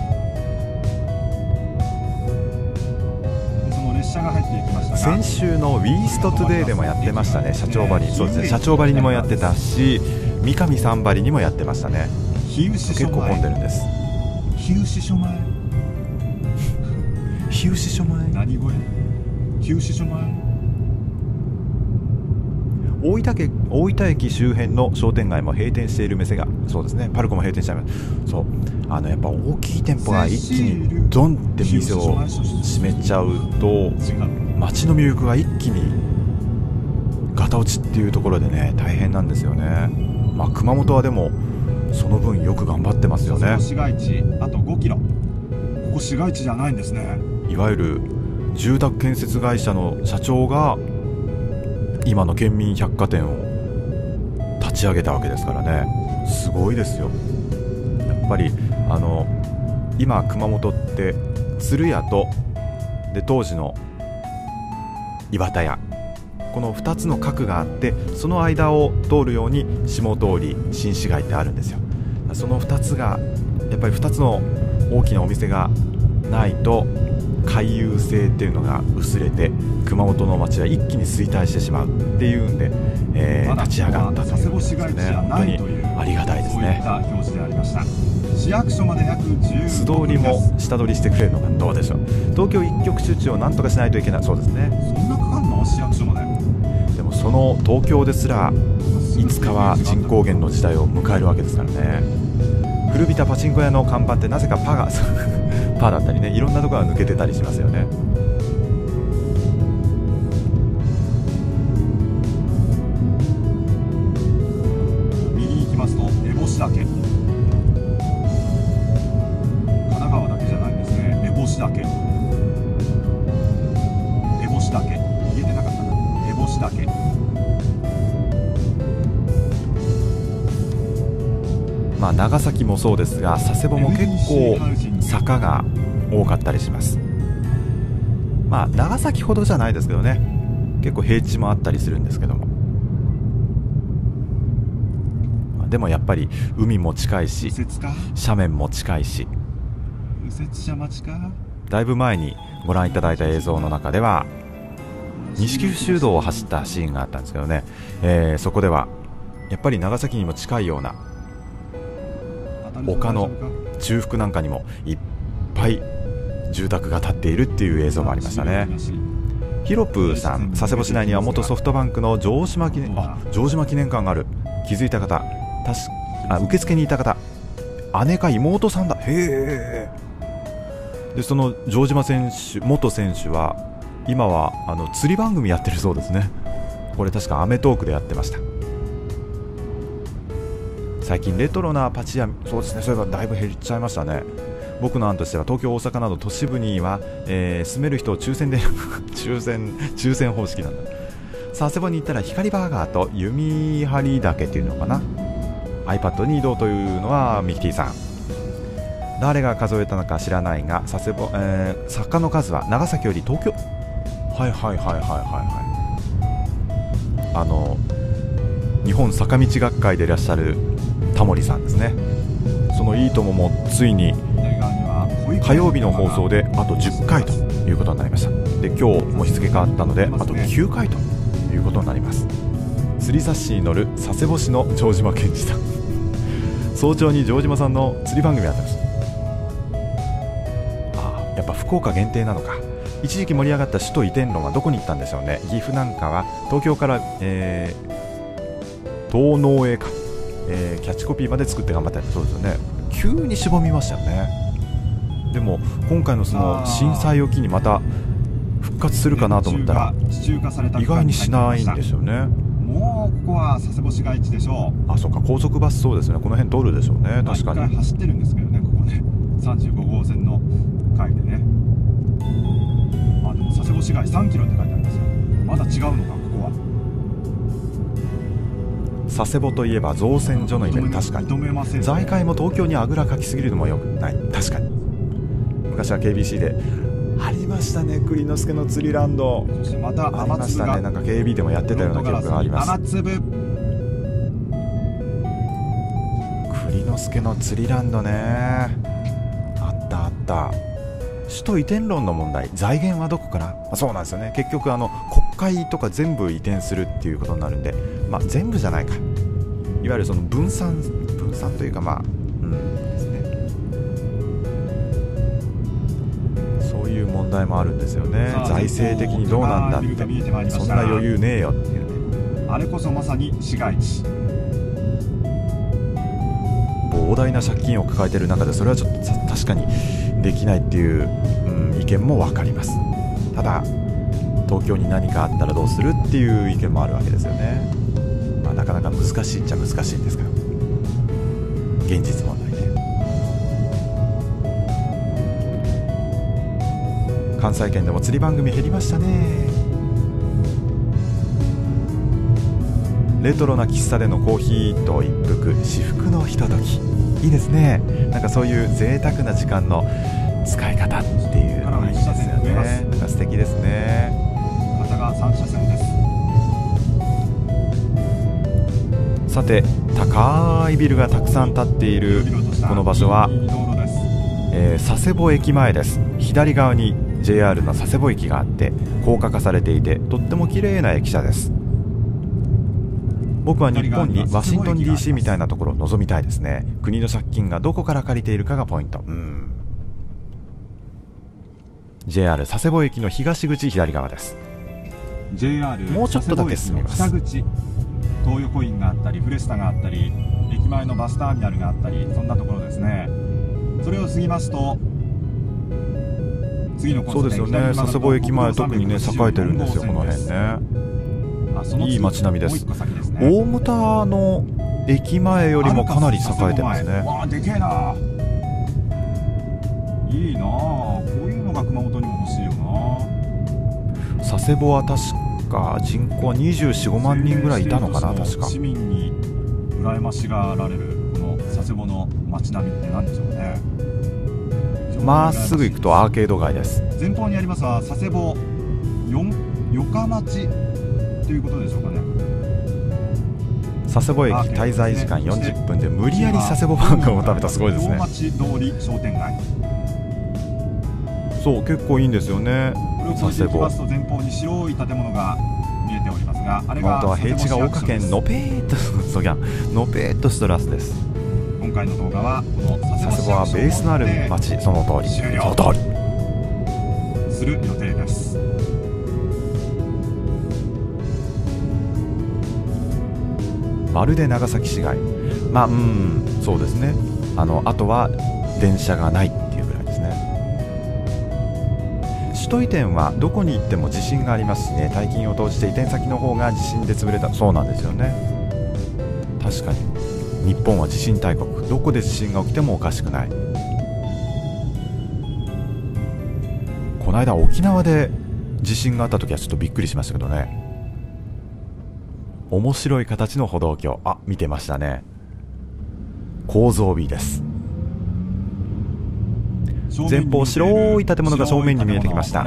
Speaker 1: 先週のウィーストトゥデイでもやってましたね。社長張り、そうですね、社長張りにもやってたし、三上さん張りにもやってましたね。結構混んでるんです。
Speaker 2: 日吉署前。
Speaker 1: 日吉署前。
Speaker 2: 何声？日吉署前。
Speaker 1: 大分駅周辺の商店街も閉店している店が、そうですね、パルコも閉店しちゃいます。そう、やっぱ大きい店舗が一気にドンって店を閉めちゃうと、街の魅力が一気にガタ落ちっていうところでね、大変なんですよね。熊本はでもその分よく頑張ってますよね。
Speaker 2: 市街地あと5キロ。ここ市街地じゃないんですね。
Speaker 1: いわゆる住宅建設会社の社長が今の県民百貨店を立ち上げたわけですからね。すごいですよ。やっぱり今熊本って鶴屋とで当時の岩田屋、この2つの核があって、その間を通るように下通り新市街ってあるんですよ。その2つがやっぱり2つの大きなお店がないと回遊性っていうのが薄れて、熊本の街は一気に衰退してしまうっていうんで、立ち上がったということですね。本当にありがたいですね。
Speaker 2: そういった表示でありました。市市役所まで約15
Speaker 1: 素通りも下取りしてくれるのかどうでしょう。東京一極集中をなんとかしないといけない。そうですね。
Speaker 2: そんなかかんの、市役所まで。
Speaker 1: でもその東京ですらいつかは人口減の時代を迎えるわけですからね。古びたパチンコ屋の看板ってなぜかパがパだったりね、いろんなところが抜けてたりしますよね。
Speaker 2: 右に行きますと烏帽子岳、神奈川だけじゃないんですね。烏帽子岳、烏帽子岳、言えてなかったな。烏帽子岳、
Speaker 1: まあ長崎もそうですが、佐世保も結構坂が多かったりします。まあ長崎ほどじゃないですけどね、結構平地もあったりするんですけども、でもやっぱり海も近いし
Speaker 2: 右折か、
Speaker 1: 斜面も近いし、
Speaker 2: 右折車待ちか。
Speaker 1: だいぶ前にご覧いただいた映像の中では西九州道を走ったシーンがあったんですけどね、そこではやっぱり長崎にも近いような丘の中腹なんかにもいっぱい住宅が建っているっていう映像もありましたね。ヒロプーさん、佐世保市内には元ソフトバンクの城島記念館がある。気づいた方、受付にいた方、姉か妹さんだ。へえ。でその城島選手、元選手は今は釣り番組やってるそうですね。これ確かアメトーークでやってました。最近レトロなパチ屋、そうですね、そういえばだいぶ減っちゃいましたね。僕の案としては東京、大阪など都市部には、住める人を抽選で抽選方式なんだ。佐世保に行ったら光バーガーと弓張岳っていうのかな。 iPad に移動というのはミキティさん。誰が数えたのか知らないが佐世保、坂の数は長崎より東京、はいはいはいはいはいはい、日本坂道学会でいらっしゃるタモリさんですね。そのいいとももついに火曜日の放送であと10回ということになりました。で今日も日付変わったのであと9回ということになります。釣り雑誌に載る佐世保市の城島健二さん早朝に城島さんの釣り番組やってます。やっぱ福岡限定なのか。一時期盛り上がった首都移転論はどこに行ったんでしょうね。岐阜なんかは東京から、東農へか、キャッチコピーまで作って頑張ったり、そうですよね。急にしぼみましたよね。でも今回のその震災を機にまた復活するかなと思ったら意外にしないんですよね。
Speaker 2: もうここは佐世保市街地でしょう。
Speaker 1: あ、そうか、高速バス、そうですね、この辺通るでしょうね。確かに
Speaker 2: 1回走ってるんですけどね、ここね、35号線の回でね。でも佐世保市街3キロって書いてありますよ。まだ違うのか、ここは。
Speaker 1: 佐世保といえば造船所のイメージ、確かに。財界も東京にあぐらかきすぎるのもよくない。確かに昔は KBC でありましたね、栗之助の釣りランド。
Speaker 2: そしてまた
Speaker 1: ありましたね、なんか KB でもやってたような記憶があります。
Speaker 2: 雨粒、
Speaker 1: 栗之助の釣りランドね、あったあった。首都移転論の問題、財源はどこから、そうなんですよね。結局国会とか全部移転するっていうことになるんで、全部じゃないか、いわゆるその分散というか、ですね、そういう問題もあるんですよね。財政的にどうなんだって、そんな余裕ねえよっていうね。
Speaker 2: あれこそまさに市街地。
Speaker 1: 膨大な借金を抱えている中でそれはちょっと確かにできないっていう、意見も分かります。ただ東京に何かあったらどうするっていう意見もあるわけですよね。なかなか難しいっちゃ難しいんですけど、現実問題ね。関西圏でも釣り番組減りましたね。レトロな喫茶でのコーヒーと一服、至福のひととき、いいですね。なんかそういう贅沢な時間の使い方っていうのがいいですよね。なんか素敵ですね。
Speaker 2: 片側3車線です。
Speaker 1: さて、高いビルがたくさん建っているこの場所は、佐世保駅前です。左側に JR の佐世保駅があって高架化されていて、とっても綺麗な駅舎です。 僕は日本にワシントン DC みたいなところを望みたいですね。国の借金がどこから借りているかがポイント。JR 佐世保駅の東口左側です。
Speaker 2: JR
Speaker 1: もうちょっとだけ進みます。
Speaker 2: 北口、東横インがあったりフレスタがあったり駅前のバスターミナルがあったり、そんなところですね。それを過ぎますと次の
Speaker 1: そうですよね。佐世保駅前特にね栄えてるんですよ、この辺ね。いい街並みです。大牟田の駅前よりもかなり栄えてますね。
Speaker 2: わあ、でけえな。いいなあ、こういうのが熊本にも欲しいよな。
Speaker 1: 佐世保は確か人口は24、5万人ぐらいいたのかな。確か
Speaker 2: 市民に羨ましがられるこの佐世保の街並みって何でしょうね。
Speaker 1: まっすぐ行くとアーケード街です。
Speaker 2: 前方にありますは佐世保よか町ということでしょうかね。
Speaker 1: 佐世保駅滞在時間40分で無理やり佐世保バーガーを食べた。すごいですね。
Speaker 2: 大町通り商店街、
Speaker 1: そう結構いいんですよね。佐世保
Speaker 2: 前方に白い建物が見えておりますが、あれが
Speaker 1: 本当は平地が岡県のぺーっとのぺーっとストラスです。
Speaker 2: 今回の動画はこの
Speaker 1: 佐世保はベースのある町、その通り、その通り
Speaker 2: する予定です。
Speaker 1: まるで長崎市街。そうですね。あとは電車がないっていうぐらいですね。首都移転はどこに行っても地震がありますしね。大金を投じて移転先の方が地震で潰れた。そうなんですよね。確かに日本は地震大国、どこで地震が起きてもおかしくない。この間沖縄で地震があった時はちょっとびっくりしましたけどね。面白い形の歩道橋、見てましたね。構造美です。前方白い建物が正面に見えてきました。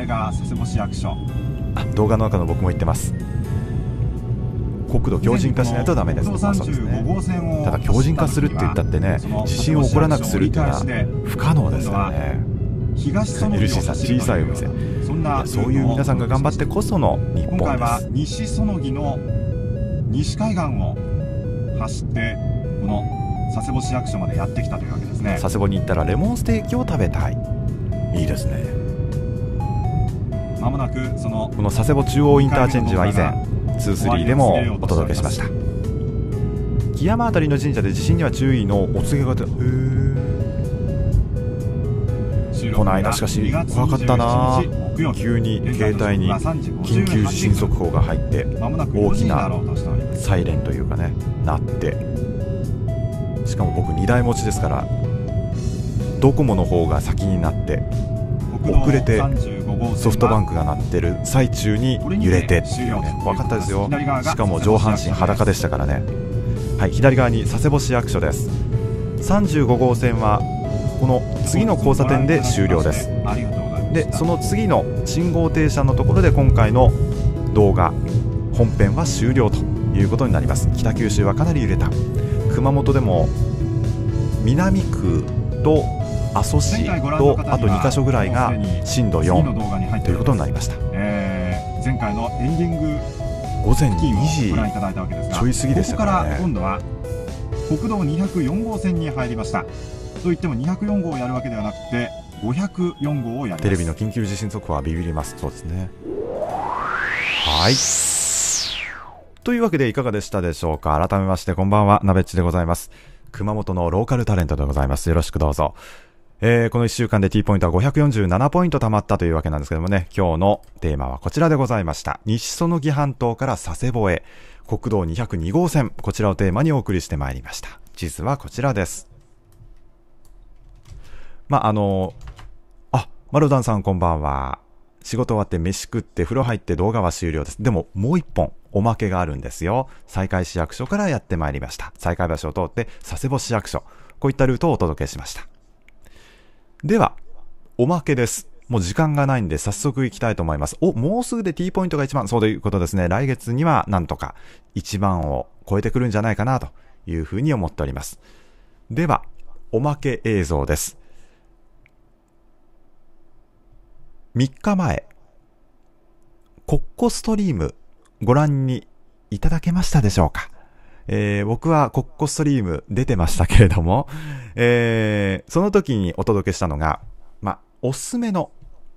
Speaker 1: 動画の中の僕も言ってます。国土強靭化しないとダメです。そうですね。ただ強靭化するって言ったってね、地震を起こらなくするっていうのは不可能ですからね。エルシーさん、小さいお店、そういう皆さんが頑張ってこその日本です。今回は
Speaker 2: 西園木の西海岸を走ってこの佐世保市役所までやってきたというわけですね。
Speaker 1: 佐世保に行ったらレモンステーキを食べたい。いいですね。
Speaker 2: まもなく
Speaker 1: この佐世保中央インターチェンジは以前23でもお届けしました。木山あたりの神社で地震には注意のお告げが出た。この間しかし怖かったな。急に携帯に緊急地震速報が入って大きなサイレンというかね鳴って、しかも僕2台持ちですからドコモの方が先になって遅れてソフトバンクが鳴ってる最中に揺れてっていうね、怖かったですよ。しかも上半身裸でしたからね。はい、左側に佐世保市役所です。35号線はこの次の交差点で終了です。でその次の信号停車のところで今回の動画本編は終了ということになります。北九州はかなり揺れた。熊本でも南区と阿蘇市とあと2カ所ぐらいが震度4ということになりました。
Speaker 2: 前回のエンディング
Speaker 1: 午前2時ちょい過ぎでしたからね。
Speaker 2: ここから今度は国道204号線に入りました。といっても204号をやるわけではなくて504号をやります。
Speaker 1: テレビの緊急地震速報はビビります。そうですね。はい、というわけでいかがでしたでしょうか。改めましてこんばんは、なべっちでございます。熊本のローカルタレントでございます。よろしくどうぞ。この1週間で T ポイントは547ポイント貯まったというわけなんですけどもね、今日のテーマはこちらでございました。西園木半島から佐世保へ国道202号線、こちらをテーマにお送りしてまいりました。地図はこちらです。マルダンさんこんばんは。仕事終わって飯食って風呂入って動画は終了です。でももう一本おまけがあるんですよ。西海市役所からやってまいりました。西海橋を通って佐世保市役所、こういったルートをお届けしました。ではおまけです。もう時間がないんで早速行きたいと思います。もうすぐで T ポイントが1万、そうということですね。来月にはなんとか1万を超えてくるんじゃないかなというふうに思っております。ではおまけ映像です。3日前、コッコストリームご覧にいただけましたでしょうか。 僕はコッコストリーム出てましたけれども、その時にお届けしたのが、おすすめの、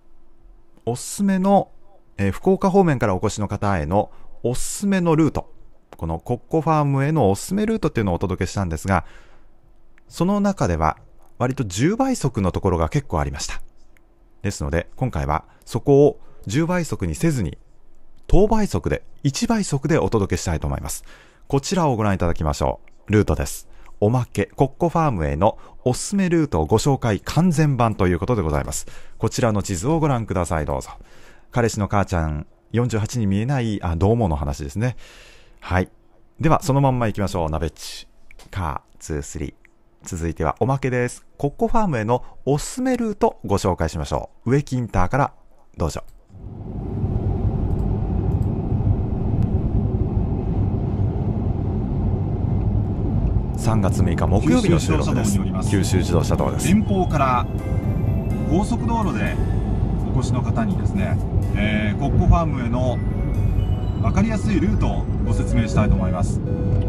Speaker 1: 福岡方面からお越しの方へのおすすめのルート、このコッコファームへのおすすめルートっていうのをお届けしたんですが、その中では割と10倍速のところが結構ありました。ですので今回はそこを10倍速にせずに等倍速で1倍速でお届けしたいと思います。こちらをご覧いただきましょう。ルートです。おまけコッコファームへのおすすめルートをご紹介完全版ということでございます。こちらの地図をご覧ください。どうぞ。彼氏の母ちゃん48に見えないどうもの話ですね。はい。ではそのまんま行きましょう。ナベッチカー23。続いてはおまけです。コッコファームへのおすすめルートご紹介しましょう。植木インターからどうぞ。3月6日木曜日の収録です。九州自動車道です。
Speaker 2: 前方から高速道路でお越しの方にですね、コッコファームへの分かりやすいルートをご説明したいと思います。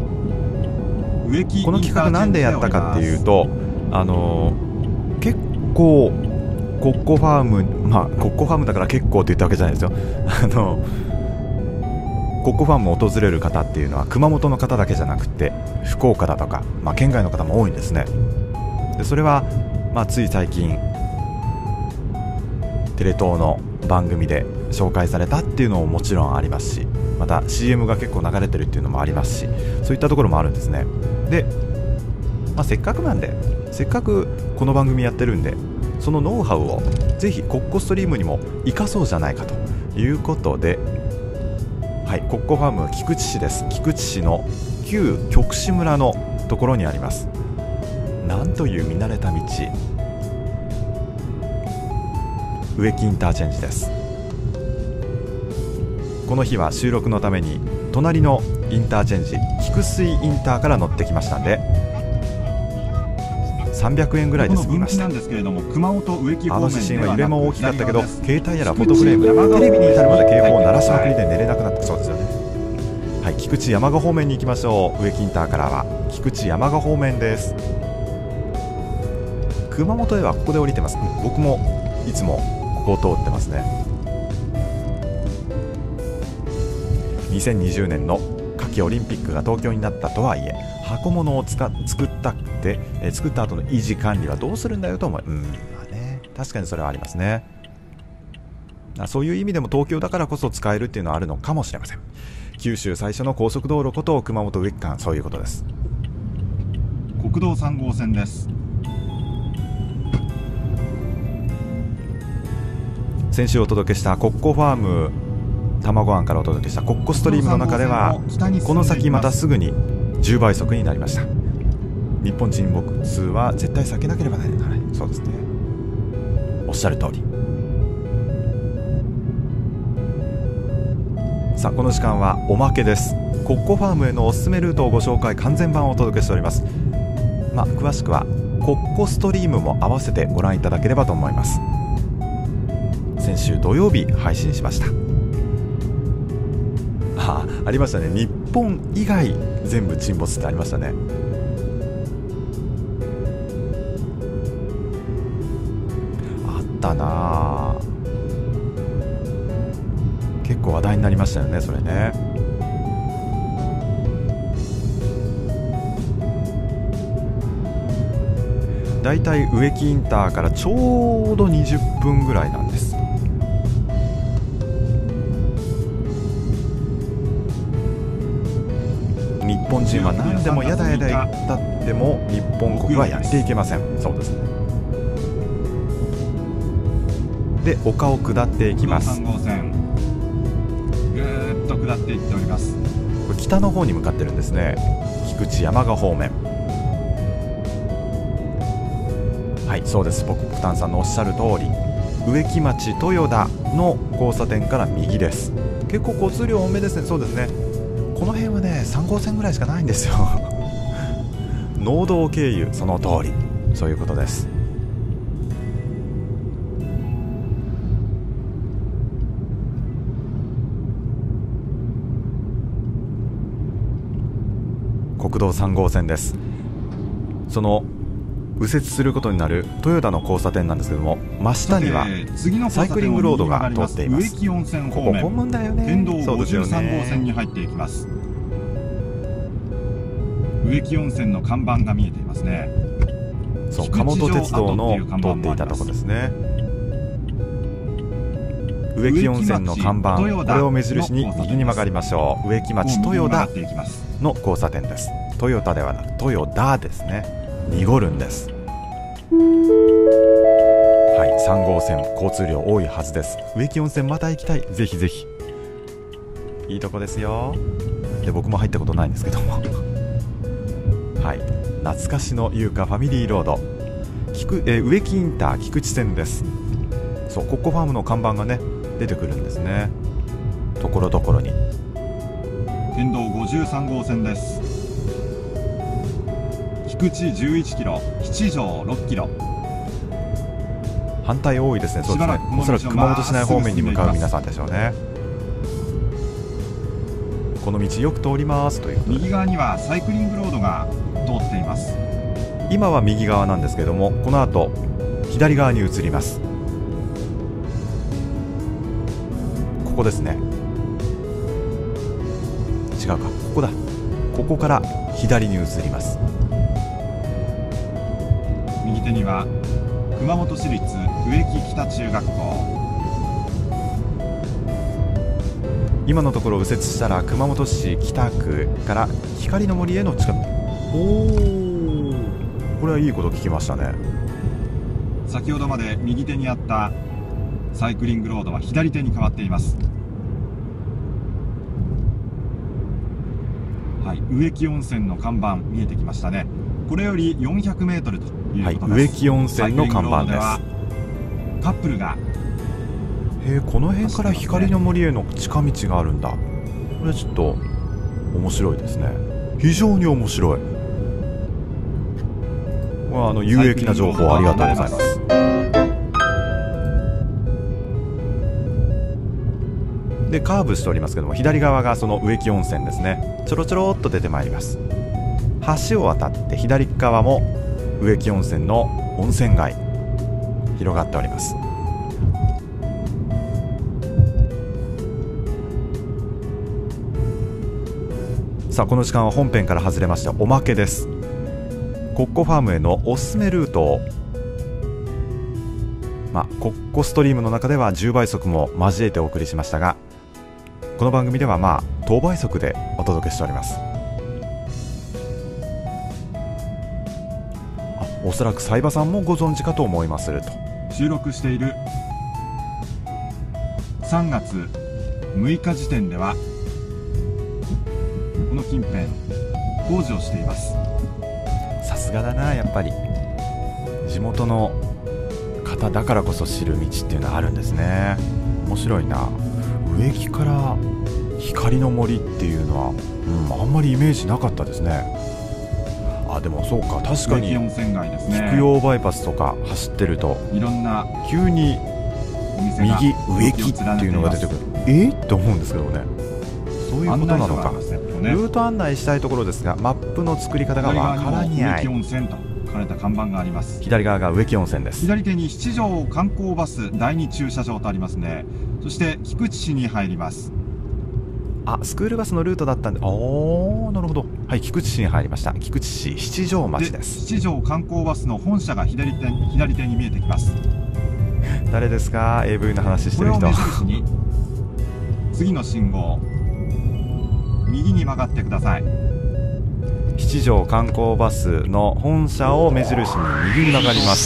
Speaker 1: この企画なんでやったかっていうと、結構コッコファーム、コッコファームだから結構って言ったわけじゃないですよ。コッコファームを訪れる方っていうのは熊本の方だけじゃなくて福岡だとか、県外の方も多いんですね。でそれは、つい最近テレ東の番組で紹介されたっていうのももちろんありますし、また CM が結構流れてるっていうのもありますし、そういったところもあるんですね。で、せっかくなんで、せっかくこの番組やってるんで、そのノウハウをぜひコッコストリームにも生かそうじゃないかということで、はい、コッコファーム菊池市です。菊池市の旧極志村のところにあります。なんという見慣れた道、植木インターチェンジです。この日は収録のために隣のインターチェンジ菊水インターから乗ってきましたんで300円ぐらいで済みました。あの地震は揺れも大きかったけど携帯やらフォトフレームテレビに至るまで警報を鳴らしまくりで寝れなくなったそうですよね。はい、菊池山鹿方面に行きましょう。植木インターからは菊池山鹿方面です。熊本へはここで降りてます。僕もいつもここを通ってますね。2020年の夏季オリンピックが東京になったとはいえ、箱物を作った後の維持管理はどうするんだよと思う。確かにそれはありますね。そういう意味でも東京だからこそ使えるっていうのはあるのかもしれません。九州最初の高速道路こと熊本植木間、そういうことです。
Speaker 2: 国道3号線です。
Speaker 1: 先週お届けしたコッコファーム卵庵からお届けしたコッコストリームの中ではこの先またすぐに10倍速になりました。日本沈没は絶対避けなければならない。そうですね、おっしゃる通り。さあこの時間はおまけです。コッコファームへのおすすめルートをご紹介完全版をお届けしております。詳しくはコッコストリームも合わせてご覧いただければと思います。先週土曜日配信しました。ありましたね。日本以外全部沈没ってありましたね。あったな。結構話題になりましたよね、それね。だいたい植木インターからちょうど20分ぐらいなんです。日本人は何でもやだやだ言ったっても日本国はやっていけません。そうですね。で丘を下っていきます。
Speaker 2: 3号線ぐーっと下っていっております。
Speaker 1: これ北の方に向かってるんですね。菊池山鹿方面。はい、そうです。僕プタンさんのおっしゃる通り植木町豊田の交差点から右です。結構交通量多めですね。そうですね、この辺はね3号線ぐらいしかないんですよ農道経由、その通り、そういうことです。 国道3号線です。その右折することになる豊田の交差点なんですけども、真下にはサイクリングロードが通っています。
Speaker 2: 植木温泉
Speaker 1: こ
Speaker 2: 方面、
Speaker 1: こ混むんだよね。
Speaker 2: 県道
Speaker 1: そうですよ
Speaker 2: 53号線
Speaker 1: ね。
Speaker 2: に入っていきます。植木温泉の看板が見えていますね。
Speaker 1: そう、
Speaker 2: 菊池城
Speaker 1: 鴨戸鉄道の
Speaker 2: 跡っていう看板もあります。
Speaker 1: 通っていたところですね。植木温泉の看板、これを目印に右に曲がりましょう。植木町豊田の交差点です。トヨタではなく豊田ですね。濁るんです。はい、3号線交通量多いはずです。植木温泉また行きたい。ぜひぜひ。いいとこですよ。で、僕も入ったことないんですけどもはい、懐かしの優香ファミリーロード、植木インター菊池線です。そう、コッコファームの看板がね出てくるんですね、ところどころに。
Speaker 2: 県道53号線です。菊池11キロ、七条6キロ。
Speaker 1: 反対多いですね。そうですね、おそらく熊本市内方面に向かう皆さんでしょうね。この道よく通りますということで、
Speaker 2: 右側にはサイクリングロードが通っています。
Speaker 1: 今は右側なんですけども、この後左側に移ります。ここですね。違うか、ここだ。ここから左に移ります。
Speaker 2: 右手には熊本市立植木北中学校。
Speaker 1: 今のところ右折したら熊本市北区から光の森への近道。おお、これはいいこと聞きましたね。
Speaker 2: 先ほどまで右手にあったサイクリングロードは左手に変わっています。はい、植木温泉の看板見えてきましたね。これより400メートルということです。
Speaker 1: はい、植木温泉の看板です。
Speaker 2: カップルが、
Speaker 1: この辺から光の森への近道があるんだ。これちょっと面白いですね。非常に面白い。有益な情報ありがとうございます。で、カーブしておりますけども、左側がその植木温泉ですね。ちょろちょろっと出てまいります。橋を渡って左側も植木温泉の温泉街広がっております。さあ、この時間は本編から外れましておまけです。コッコファームへのおすすめルートを、コッコストリームの中では10倍速も交えてお送りしましたが、この番組では等倍速でお届けしております。おそらくサイバさんもご存知かと思いますると。
Speaker 2: 収録している3月6日時点ではこの近辺工事をしています。
Speaker 1: さすがだな、やっぱり地元の方だからこそ知る道っていうのはあるんですね。面白いな。植木から光の森っていうのは、あんまりイメージなかったですね。でもそうか、確かに菊陽バイパスとか走ってると
Speaker 2: いろんな
Speaker 1: 急に右植木っていうのが出てくる。って思うんですけどね。そういうことなのか。ルート案内したいところですが、マップの作り方がわからにゃい。
Speaker 2: 植木温泉と書かれた看板があります。
Speaker 1: 左側が植木温泉です。
Speaker 2: 左手に七条観光バス第2駐車場とありますね。そして菊池市に入ります。
Speaker 1: スクールバスのルートだったんで、なるほど。はい、菊池市に入りました。菊池市七条町です。
Speaker 2: 七条観光バスの本社が左手に見えてきます。
Speaker 1: 誰ですか？ AV の話してる人。
Speaker 2: これを目印に次の信号右に曲がってください。
Speaker 1: 七条観光バスの本社を目印に右に曲がります。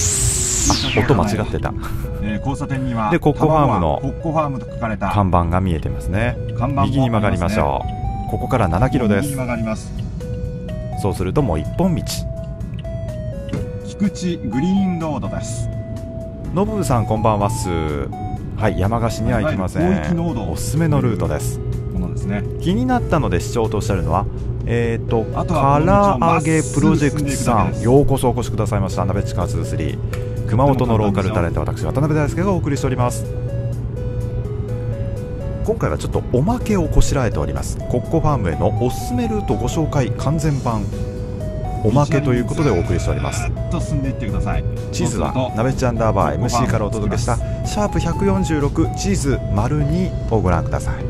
Speaker 1: 音間違ってた。
Speaker 2: 交差点には
Speaker 1: で、コッコファームの
Speaker 2: コッコファームと書かれた
Speaker 1: 看板が見えてますね。右に曲がりましょう。ここから7キロです。
Speaker 2: 右に曲がります。
Speaker 1: そうするともう一本道。
Speaker 2: 菊池グリーンロードです。
Speaker 1: ノブさんこんばんはす。はい、山鹿市には行きません。おすすめのルートです。気になったので視聴とおっしゃるのは唐揚げプロジェクトさん、ようこそお越しくださいました。ナベチカ23熊本のローカルタレント、私渡辺大輔がお送りしております。 今回はちょっとおまけをこしらえております。コッコファームへのおすすめルートご紹介完全版おまけということでお送りしております。
Speaker 2: ずっと進んでいってください。
Speaker 1: 地図はなべっちアンダーバー MC からお届けしたシャープ146地図丸2をご覧ください。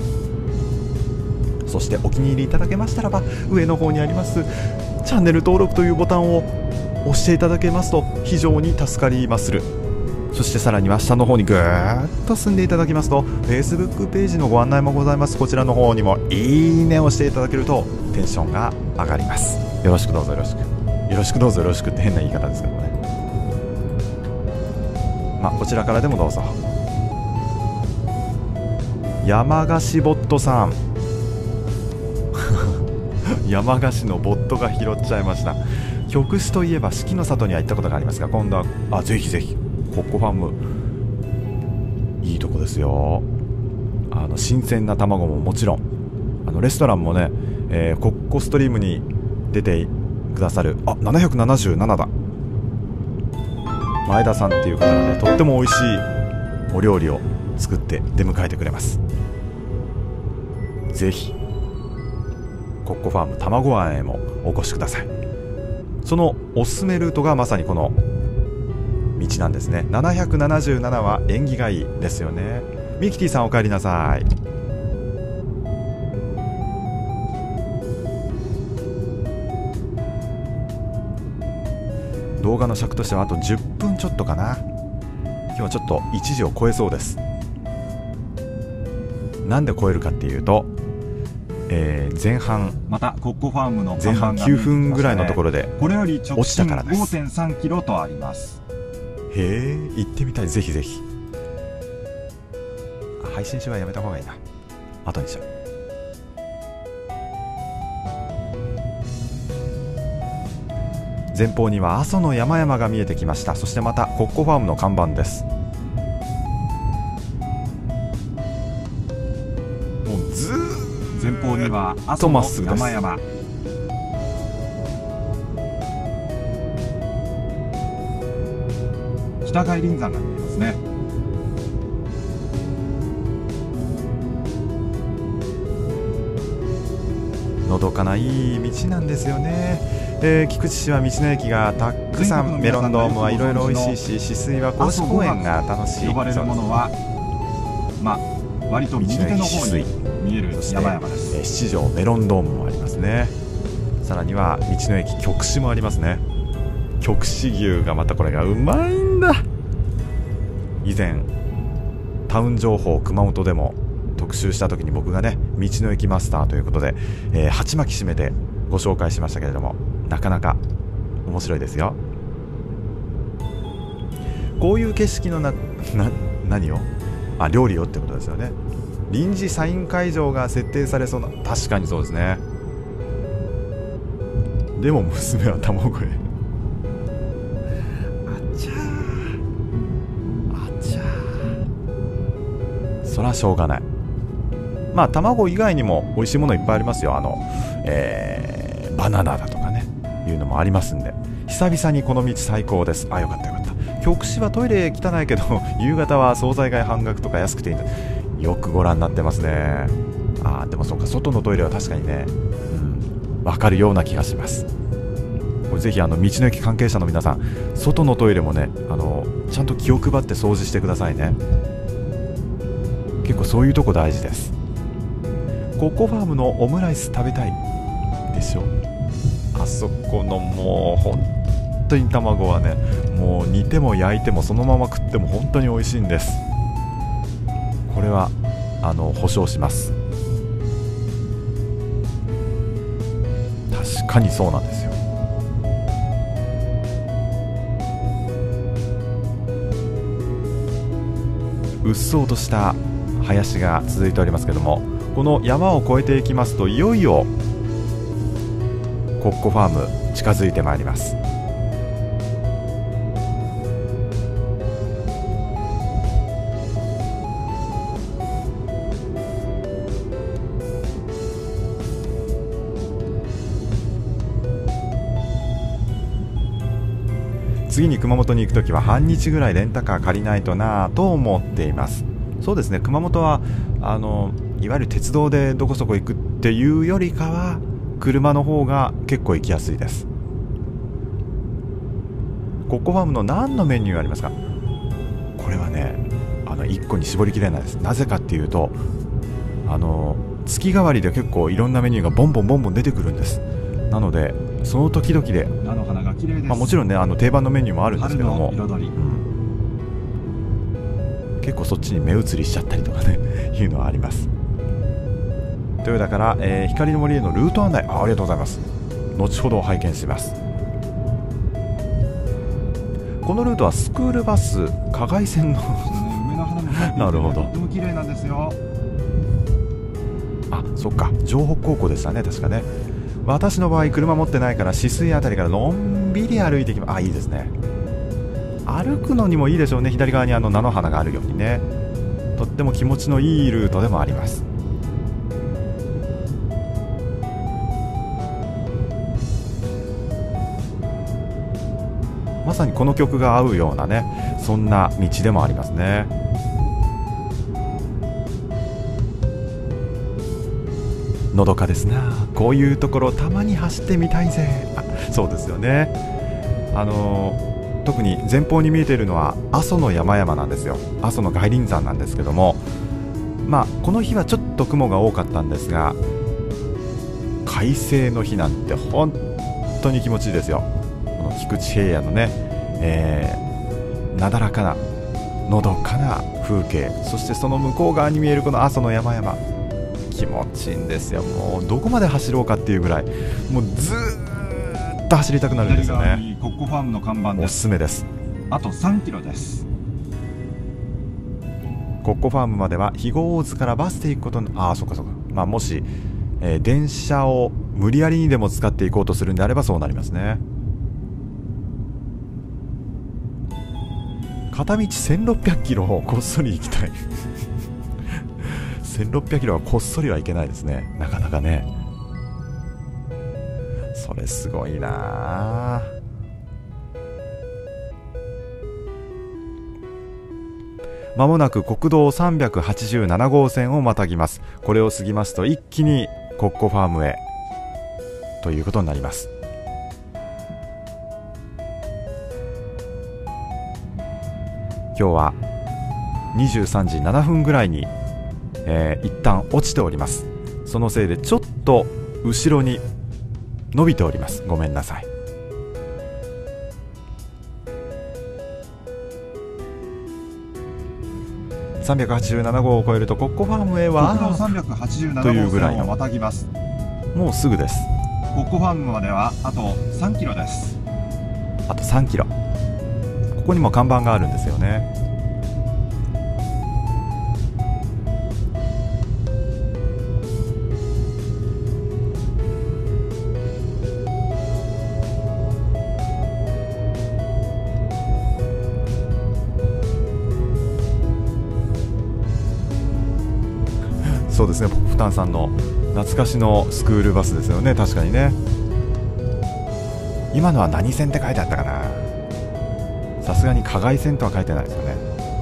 Speaker 1: そしてお気に入りいただけましたらば上の方にありますチャンネル登録というボタンを押していただけますと非常に助かりまする。そしてさらには下の方にぐーっと進んでいただきますと Facebook ページのご案内もございます。こちらの方にもいいねをしていただけるとテンションが上がります。よろしくどうぞよろしくよろしくどうぞよろしくって変な言い方ですけどね。こちらからでもどうぞ。山菓子ボットさん山菓子のボットが拾っちゃいました。極主といえば四季の里には行ったことがありますが、今度はぜひぜひコッコファームいいとこですよ。新鮮な卵ももちろんレストランもね、コッコストリームに出てくださる777だ前田さんっていう方がねとっても美味しいお料理を作って出迎えてくれます。ぜひコッコファーム卵湾へもお越しください。そのおすすめルートがまさにこの道なんですね。777は縁起がいいですよね。ミキティさんお帰りなさい。動画の尺としてはあと10分ちょっとかな。今日はちょっと1時を超えそうです。なんで超えるかっていうと、前半
Speaker 2: またコッコファームの
Speaker 1: 前半9分ぐらいのところで
Speaker 2: これより直進
Speaker 1: 落ちたからです。
Speaker 2: 5.3 キロとあります。
Speaker 1: へえ、行ってみたい。ぜひぜひ。配信しはやめた方がいいな。後にしよう。前方には阿蘇の山々が見えてきました。そしてまたコッコファームの看板です。もうずーっ
Speaker 2: 前方には阿蘇の山々、北外輪山が見えますね。
Speaker 1: のどかないい道なんですよね。菊池市は道の駅がたくさん、メロンドームはいろいろ美味しいし、止水は甲子公園が楽しい。
Speaker 2: 呼ばれるものは割と右手の方に見える山々です。
Speaker 1: 七条メロンドームもありますね。さらには道の駅極紫もありますね。極紫牛がまたこれがうまいんだ。以前タウン情報熊本でも特集した時に僕がね道の駅マスターということで、鉢巻き締めてご紹介しましたけれども、なかなか面白いですよ。こういう景色の何を料理をってことですよね。臨時サイン会場が設定されそうな。確かにそうですね。でも娘は卵へ。あちゃーあちゃー。そらしょうがない。卵以外にも美味しいものいっぱいありますよ。バナナだとかねいうのもありますんで、久々にこの道最高です。よかったよかった。極紫はトイレ汚いけど夕方は惣菜街半額とか安くていいんだ。よくご覧になってますね。でもそうか、外のトイレは確かにね、分かるような気がします。これぜひ道の駅関係者の皆さん、外のトイレもねちゃんと気を配って掃除してくださいね。結構そういうとこ大事です。コッコファームのオムライス食べたいでしょ。あそこのもう本当に卵はね、もう煮ても焼いてもそのまま食っても本当に美味しいんです。これは保証します。確かにそうなんですよ。うっそうとした林が続いておりますけども、この山を越えていきますといよいよコッコファーム近づいてまいります。次に熊本に行くときは半日ぐらいレンタカー借りないとなぁと思っています。 そうですね、熊本はいわゆる鉄道でどこそこ行くっていうよりかは車の方が結構行きやすいです。コッコファームの何のメニューありますか？これはね、1個に絞りきれないです。なぜかっていうと、月替わりで結構いろんなメニューがボンボン出てくるんです。なのでその時々で、
Speaker 2: 菜の花が綺麗です。
Speaker 1: もちろんね、定番のメニューもあるんですけども、
Speaker 2: 春の彩り、
Speaker 1: 結構そっちに目移りしちゃったりとかねいうのはあります。豊田から、光の森へのルート案内、ありがとうございます。後ほど拝見します。このルートはスクールバス加害線の
Speaker 2: 梅の花も咲いていて
Speaker 1: なるほど、
Speaker 2: とても綺麗なんですよ。
Speaker 1: あ、そっか、城北高校でしたね、確かね。私の場合車持ってないから止水あたりからのんびり歩いてきます。あ、いいですね。歩くのにもいいでしょうね。左側に菜の花があるようにね、とっても気持ちのいいルートでもあります。まさにこの曲が合うようなね、そんな道でもありますね。のどかですな。こういうところたまに走ってみたいぜ。あ、そうですよね。特に前方に見えているのは阿蘇の山々なんですよ。阿蘇の外輪山なんですけども、この日はちょっと雲が多かったんですが、快晴の日なんて本当に気持ちいいですよ。この菊池平野のね、なだらかなのどかな風景、そしてその向こう側に見えるこの阿蘇の山々、気持ちいいんですよ。もうどこまで走ろうかっていうぐらい、もうずーっと走りたくなるんですよね。
Speaker 2: コッコファームの看板です。
Speaker 1: おすすめです。
Speaker 2: あと3キロです。
Speaker 1: コッコファームまでは肥後大津からバスで行くことに、そうかそうか、もし、電車を無理やりにでも使っていこうとするんであればそうなりますね。片道1600キロをこっそり行きたい1600キロはこっそりはいけないですね、なかなかね。それすごいな。まもなく国道387号線をまたぎます。これを過ぎますと一気にコッコファームへということになります。今日は23時7分ぐらいに、一旦落ちております。そのせいでちょっと後ろに伸びております。ごめんなさい。387号を超えるとコッコファームへは
Speaker 2: 国道387
Speaker 1: という
Speaker 2: 号
Speaker 1: ぐらいの、
Speaker 2: 線をまたぎます。
Speaker 1: もうすぐです。
Speaker 2: コッコファームまではあと3キロです。
Speaker 1: あと3キロ。ここにも看板があるんですよね。そうですね、ポップタンさんの懐かしのスクールバスですよね。確かにね。今のは何線って書いてあったかな。さすがに加害線とは書いてないですよね。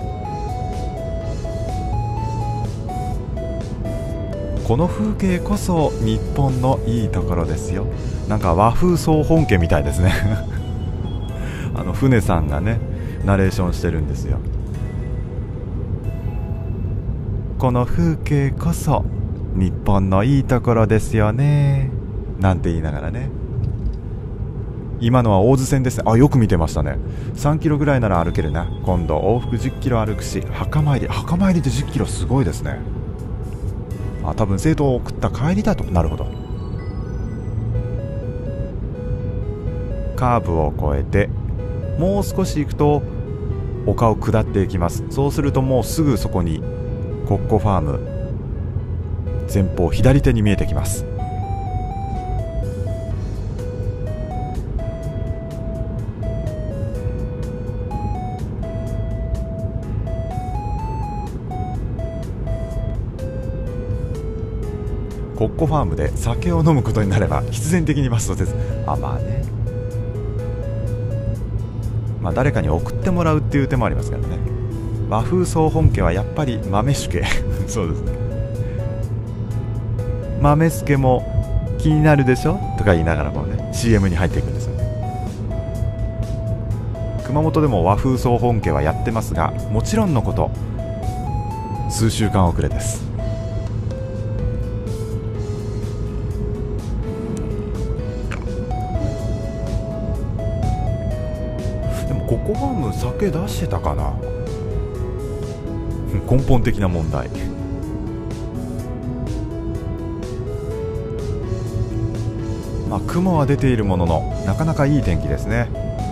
Speaker 1: この風景こそ日本のいいところですよ。なんか和風総本家みたいですね船さんがねナレーションしてるんですよ。この風景こそ日本のいいところですよねなんて言いながらね。今のは大津線ですね。よく見てましたね。3キロぐらいなら歩けるな。今度往復10キロ歩くし、墓参りで10キロすごいですね。多分生徒を送った帰りだと。なるほど。カーブを越えてもう少し行くと丘を下っていきます。そうするともうすぐそこにコッコファーム前方左手に見えてきます。コッコファームで酒を飲むことになれば必然的にバストです。誰かに送ってもらうっていう手もありますからね。 和風総本家はやっぱり豆助そうですね、豆助も気になるでしょとか言いながらもね CM に入っていくんですよね。熊本でも和風総本家はやってますが、もちろんのこと数週間遅れです。でもココファーム酒出してたかな、根本的な問題。まあ雲は出ているもののなかなかいい天気ですね。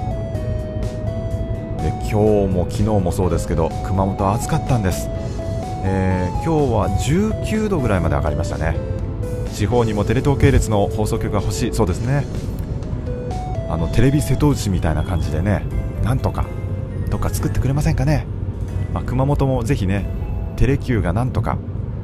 Speaker 1: で今日も昨日もそうですけど熊本は暑かったんです。今日は19度ぐらいまで上がりましたね。地方にもテレ東系列の放送局が欲しいそうですね。テレビ瀬戸内みたいな感じでね、なんとかどっか作ってくれませんかね。まあ、熊本もぜひね、テレキューがなんとか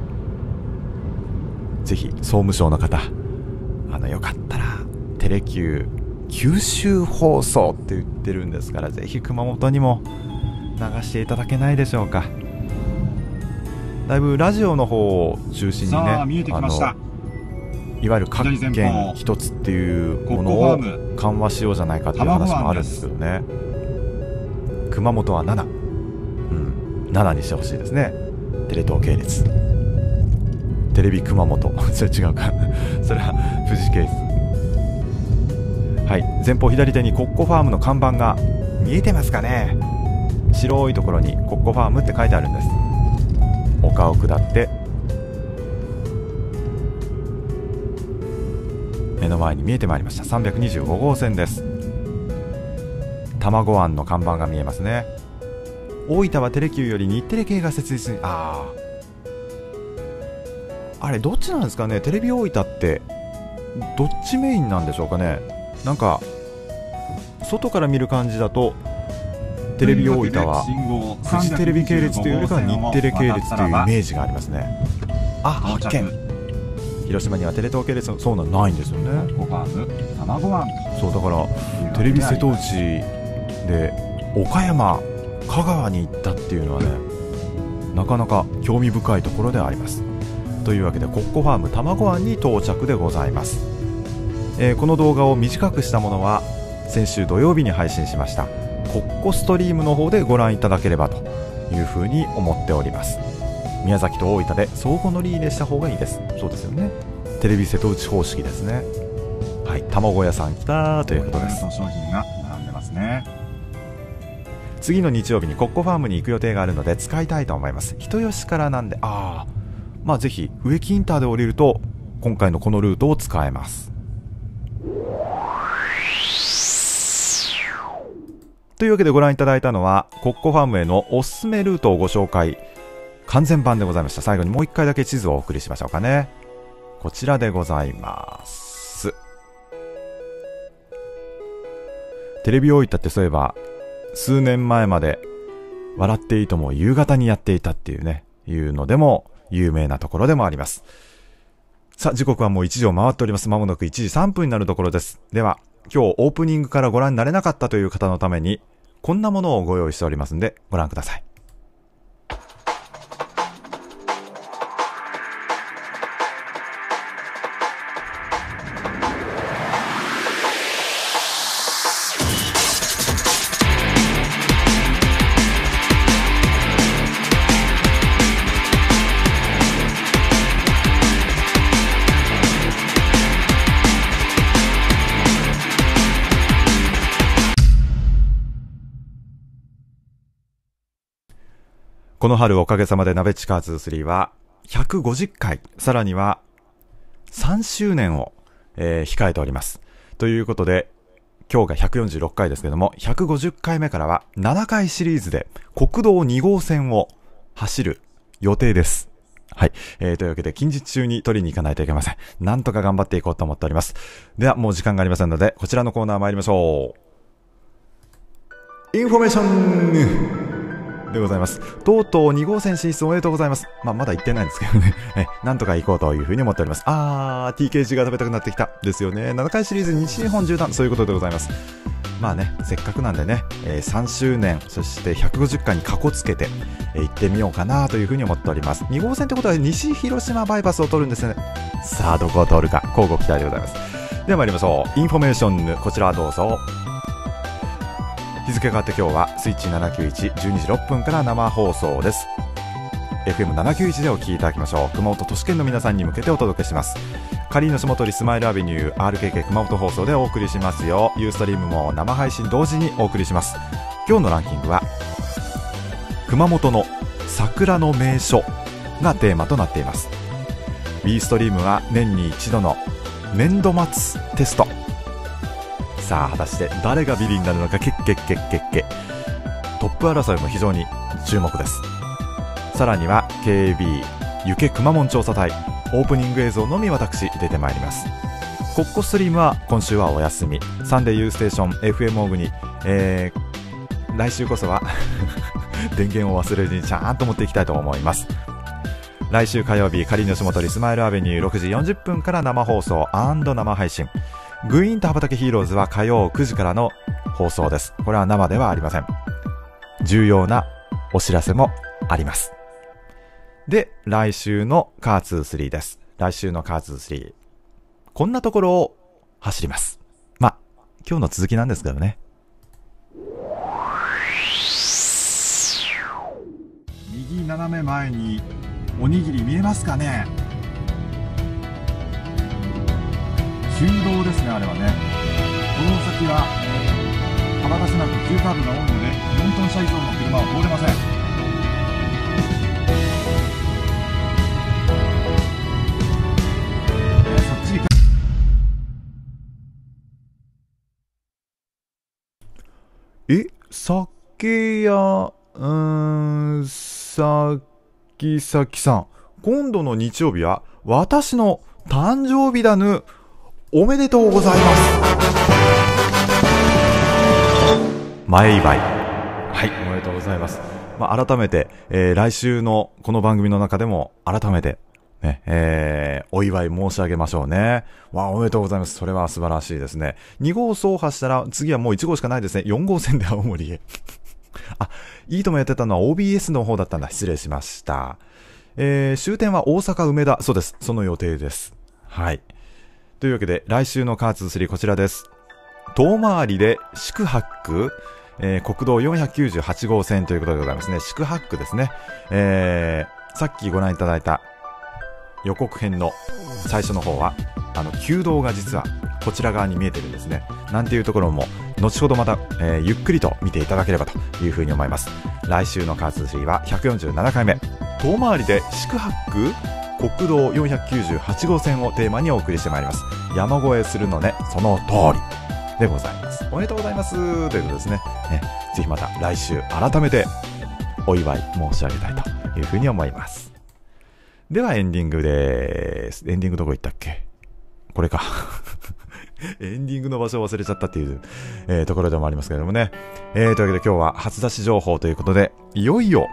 Speaker 1: ぜひ総務省の方よかったらテレキュー九州放送って言ってるんですから、ぜひ熊本にも流していただけないでしょうか。だいぶラジオの方を中心にね、
Speaker 2: 見えてきました。
Speaker 1: いわゆる各県一つっていうものを緩和しようじゃないかっていう話もあるんですけどね。熊本は7、7にしてほしいですね。テレ東系列、テレビ熊本それ違うかそれは富士系列。はい、前方左手にコッコファームの看板が見えてますかね。白いところにコッコファームって書いてあるんです。丘を下って目の前に見えてまいりました。325号線です。卵湾の看板が見えますね。大分はテレキューより日テレ系が設立に、あれどっちなんですかね。テレビ大分ってどっちメインなんでしょうかね。なんか外から見る感じだとテレビ大分はフジテレビ系列というよりかは日テレ系列というイメージがありますね。発見。広島にはテレ東系列のそうなんないんですよね。そうだからテレビ瀬戸内で岡山香川に行ったっていうのはね、なかなか興味深いところではあります。というわけでコッコファーム卵湾に到着でございます。この動画を短くしたものは先週土曜日に配信しましたコッコストリームの方でご覧いただければというふうに思っております。宮崎と大分で相互乗り入れした方がいいです。そうですよね、テレビ瀬戸内方式ですね。はい、卵屋さん来たということです。
Speaker 2: 商品が並んでますね。
Speaker 1: 次の日曜日にコッコファームに行く予定があるので使いたいと思います。人吉からなんで、まあぜひ植木インターで降りると今回のこのルートを使えます。というわけでご覧いただいたのはコッコファームへのおすすめルートをご紹介、完全版でございました。最後にもう一回だけ地図をお送りしましょうかね。こちらでございます。テレビ大分ってそういえば数年前まで笑っていいとも夕方にやっていたっていうね、いうのでも有名なところでもあります。さあ時刻はもう1時を回っております。まもなく1時3分になるところです。では今日オープニングからご覧になれなかったという方のためにこんなものをご用意しておりますのでご覧ください。この春おかげさまで鍋チカーズ3は150回、さらには3周年を、控えております。ということで、今日が146回ですけども、150回目からは7回シリーズで国道2号線を走る予定です。はい。というわけで近日中に取りに行かないといけません。なんとか頑張っていこうと思っております。ではもう時間がありませんので、こちらのコーナー参りましょう。インフォメーションでございます。とうとう2号線進出おめでとうございます。まだ行ってないんですけどね。なんとか行こうというふうに思っております。TKG が食べたくなってきた。ですよね。7回シリーズ西日本縦断、そういうことでございます。 まあね、せっかくなんでね、3周年、そして150回にかこつけて、行ってみようかなというふうに思っております。2号線ってことは西広島バイパスを通るんですね。さあ、どこを通るか、交互期待でございます。では参りましょう。インフォメーション、こちらどうぞ。日付変わって今日はスイッチ791、12時6分から生放送です。FM791 でお聞きいただきましょう。熊本都市圏の皆さんに向けてお届けします。カリーノ下通りスマイルアベニュー RKK 熊本放送でお送りしますよ。ユーストリームも生配信同時にお送りします。今日のランキングは熊本の桜の名所がテーマとなっています。 B ストリームは年に一度の年度末テスト。さあ果たして誰がビリになるのか。トップ争いも非常に注目です。さらには KB ゆけくまモン調査隊オープニング映像のみ私出てまいります。コッコストリームは今週はお休み。サンデー U ステーション FM オグに、来週こそは電源を忘れずにちゃんと持っていきたいと思います。来週火曜日カリーノ下通りスマイルアベニュー6時40分から生放送&生配信。グイーンと羽ばたけヒーローズは火曜9時からの放送です。これは生ではありません。重要なお知らせもあります。で、来週のカーツー3です。来週のカーツー3。こんなところを走ります。まあ、今日の続きなんですけどね。
Speaker 2: 右斜め前におにぎり見えますかね。旧道ですね、あれはね。この先は、幅が狭く急カーブが多いので4トン車以上の車は通れません。
Speaker 1: 酒屋さきさん、今度の日曜日は私の誕生日だぬ。おめでとうございます。前祝い。はい、おめでとうございます。まあ、改めて、来週のこの番組の中でも改めてね、お祝い申し上げましょうね。わあ、おめでとうございます。それは素晴らしいですね。2号走破したら次はもう1号しかないですね。4号線で青森へ。あ、いいともやってたのは OBS の方だったんだ。失礼しました。終点は大阪梅田。そうです。その予定です。はい。というわけで、来週のカーツー3こちらです。遠回りで宿泊、国道498号線ということでございますね。宿泊ですね。さっきご覧いただいた予告編の最初の方は旧道が実はこちら側に見えてるんですね。なんていうところも後ほどまた、ゆっくりと見ていただければというふうに思います。来週のカーツー3は147回目、遠回りで宿泊国道498号線をテーマにお送りしてまいります。山越えするのね、その通りでございます。おめでとうございますということですね。ぜひまた来週改めてお祝い申し上げたいというふうに思います。ではエンディングです。エンディングどこ行ったっけ？これか。エンディングの場所を忘れちゃったっていう、ところでもありますけれどもね。というわけで今日は初出し情報ということで、いよいよ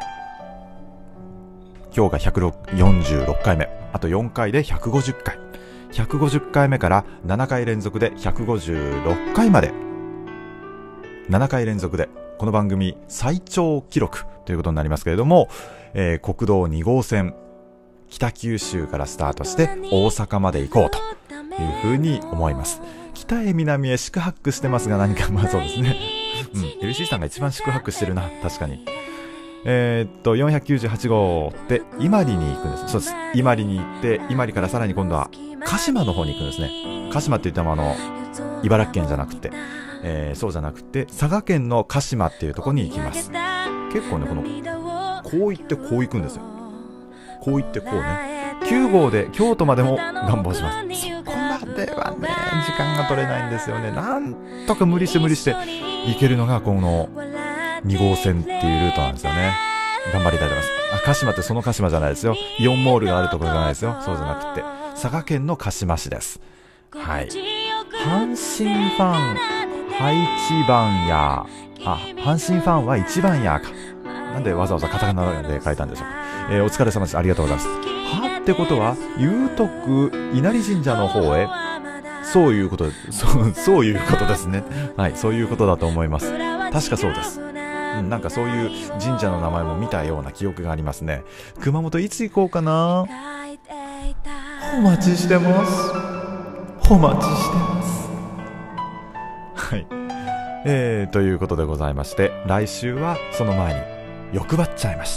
Speaker 1: 今日が146回目。あと4回で150回。150回目から7回連続で156回まで。7回連続で、この番組最長記録ということになりますけれども、国道2号線、北九州からスタートして大阪まで行こうというふうに思います。北へ南へ宿泊してますが何かまあそうですね。LC さんが一番宿泊してるな、確かに。498号って伊万里に行くんです。そうです。伊万里に行って、伊万里からさらに今度は鹿島の方に行くんですね。鹿島って言っても茨城県じゃなくて、そうじゃなくて佐賀県の鹿島っていうところに行きます。結構ね、こう行ってこう行くんですよ。こう行ってこうね。9号で京都までも願望します。そこまではね、時間が取れないんですよね。なんとか無理して行けるのがこの2号線っていうルートなんですよね。頑張りたいと思います。鹿島ってその鹿島じゃないですよ。イオンモールがあるところじゃないですよ。そうじゃなくて佐賀県の鹿島市です。はい。阪神ファン一番や、阪神ファンは一番やか。なんでわざわざカタカナで書いたんでしょうか。お疲れ様です。ありがとうございます。ってことは、祐徳稲荷神社の方へそういうことそういうことですね。はい、そういうことだと思います。確かそうです。なんかそういう神社の名前も見たような記憶がありますね。熊本いつ行こうかな。お待ちしてます。お待ちしてます。はい。ということでございまして、来週はその前に欲張っちゃいました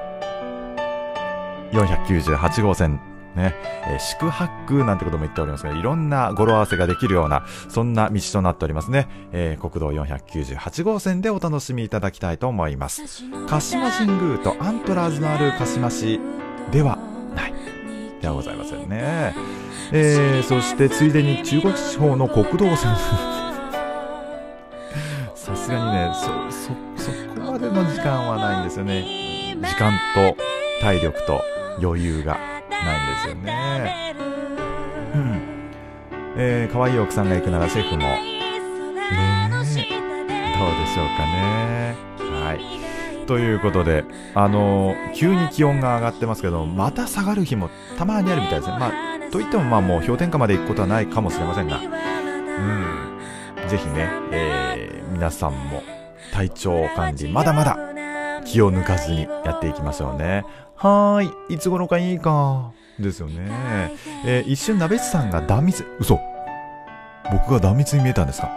Speaker 1: 。498号線ね、宿泊なんてことも言っておりますが、いろんな語呂合わせができるようなそんな道となっておりますね。国道498号線でお楽しみいただきたいと思います。鹿島神宮とアントラーズのある鹿島市ではないではございませんね。そしてついでに中国地方の国道線さすがにね、そこまでの時間はないんですよね。時間と体力と余裕がないんですよね。可愛い奥さんが行くならシェフもねえ、どうでしょうかね。はい。ということで、急に気温が上がってますけど、また下がる日もたまにあるみたいですね。といってももう氷点下まで行くことはないかもしれませんが、ぜひね、皆さんも体調管理まだまだ気を抜かずにやっていきましょうね。いつ頃かいいかですよね。一瞬鍋地さんが断蜜、嘘、僕が断蜜に見えたんですか。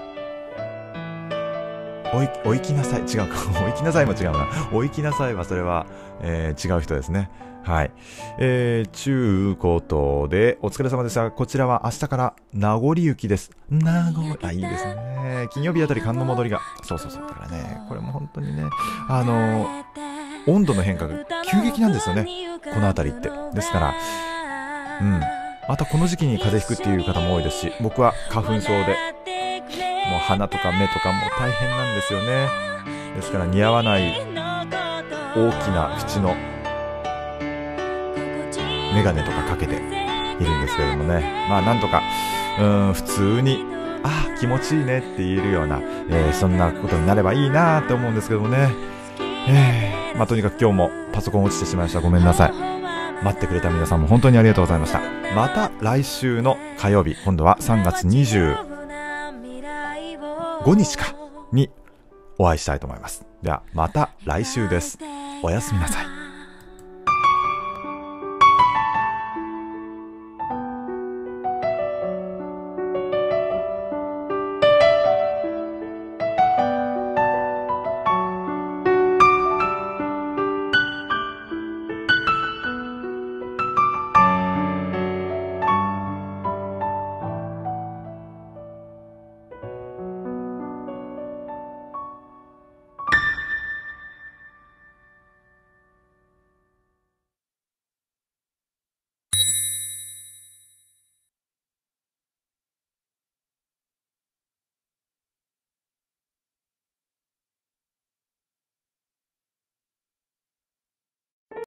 Speaker 1: お行きなさい、違うかお行きなさいも違うな。お行きなさいはそれは、違う人ですね。はい。中高でお疲れ様でした。こちらは明日から名残雪です。いいですね。金曜日あたり寒の戻りが、そうだからね、これも本当にね、温度の変化が急激なんですよね、このあたりって。ですから、またこの時期に風邪ひくっていう方も多いですし、僕は花粉症でもう鼻とか目とかも大変なんですよね。ですから似合わない大きな縁のメガネとかかけているんですけれどもね、なんとか普通に気持ちいいねって言えるような、そんなことになればいいなって思うんですけどもね。とにかく今日もパソコン落ちてしまいました。ごめんなさい。待ってくれた皆さんも本当にありがとうございました。また来週の火曜日、今度は3月25日にお会いしたいと思います。ではまた来週です。おやすみなさい。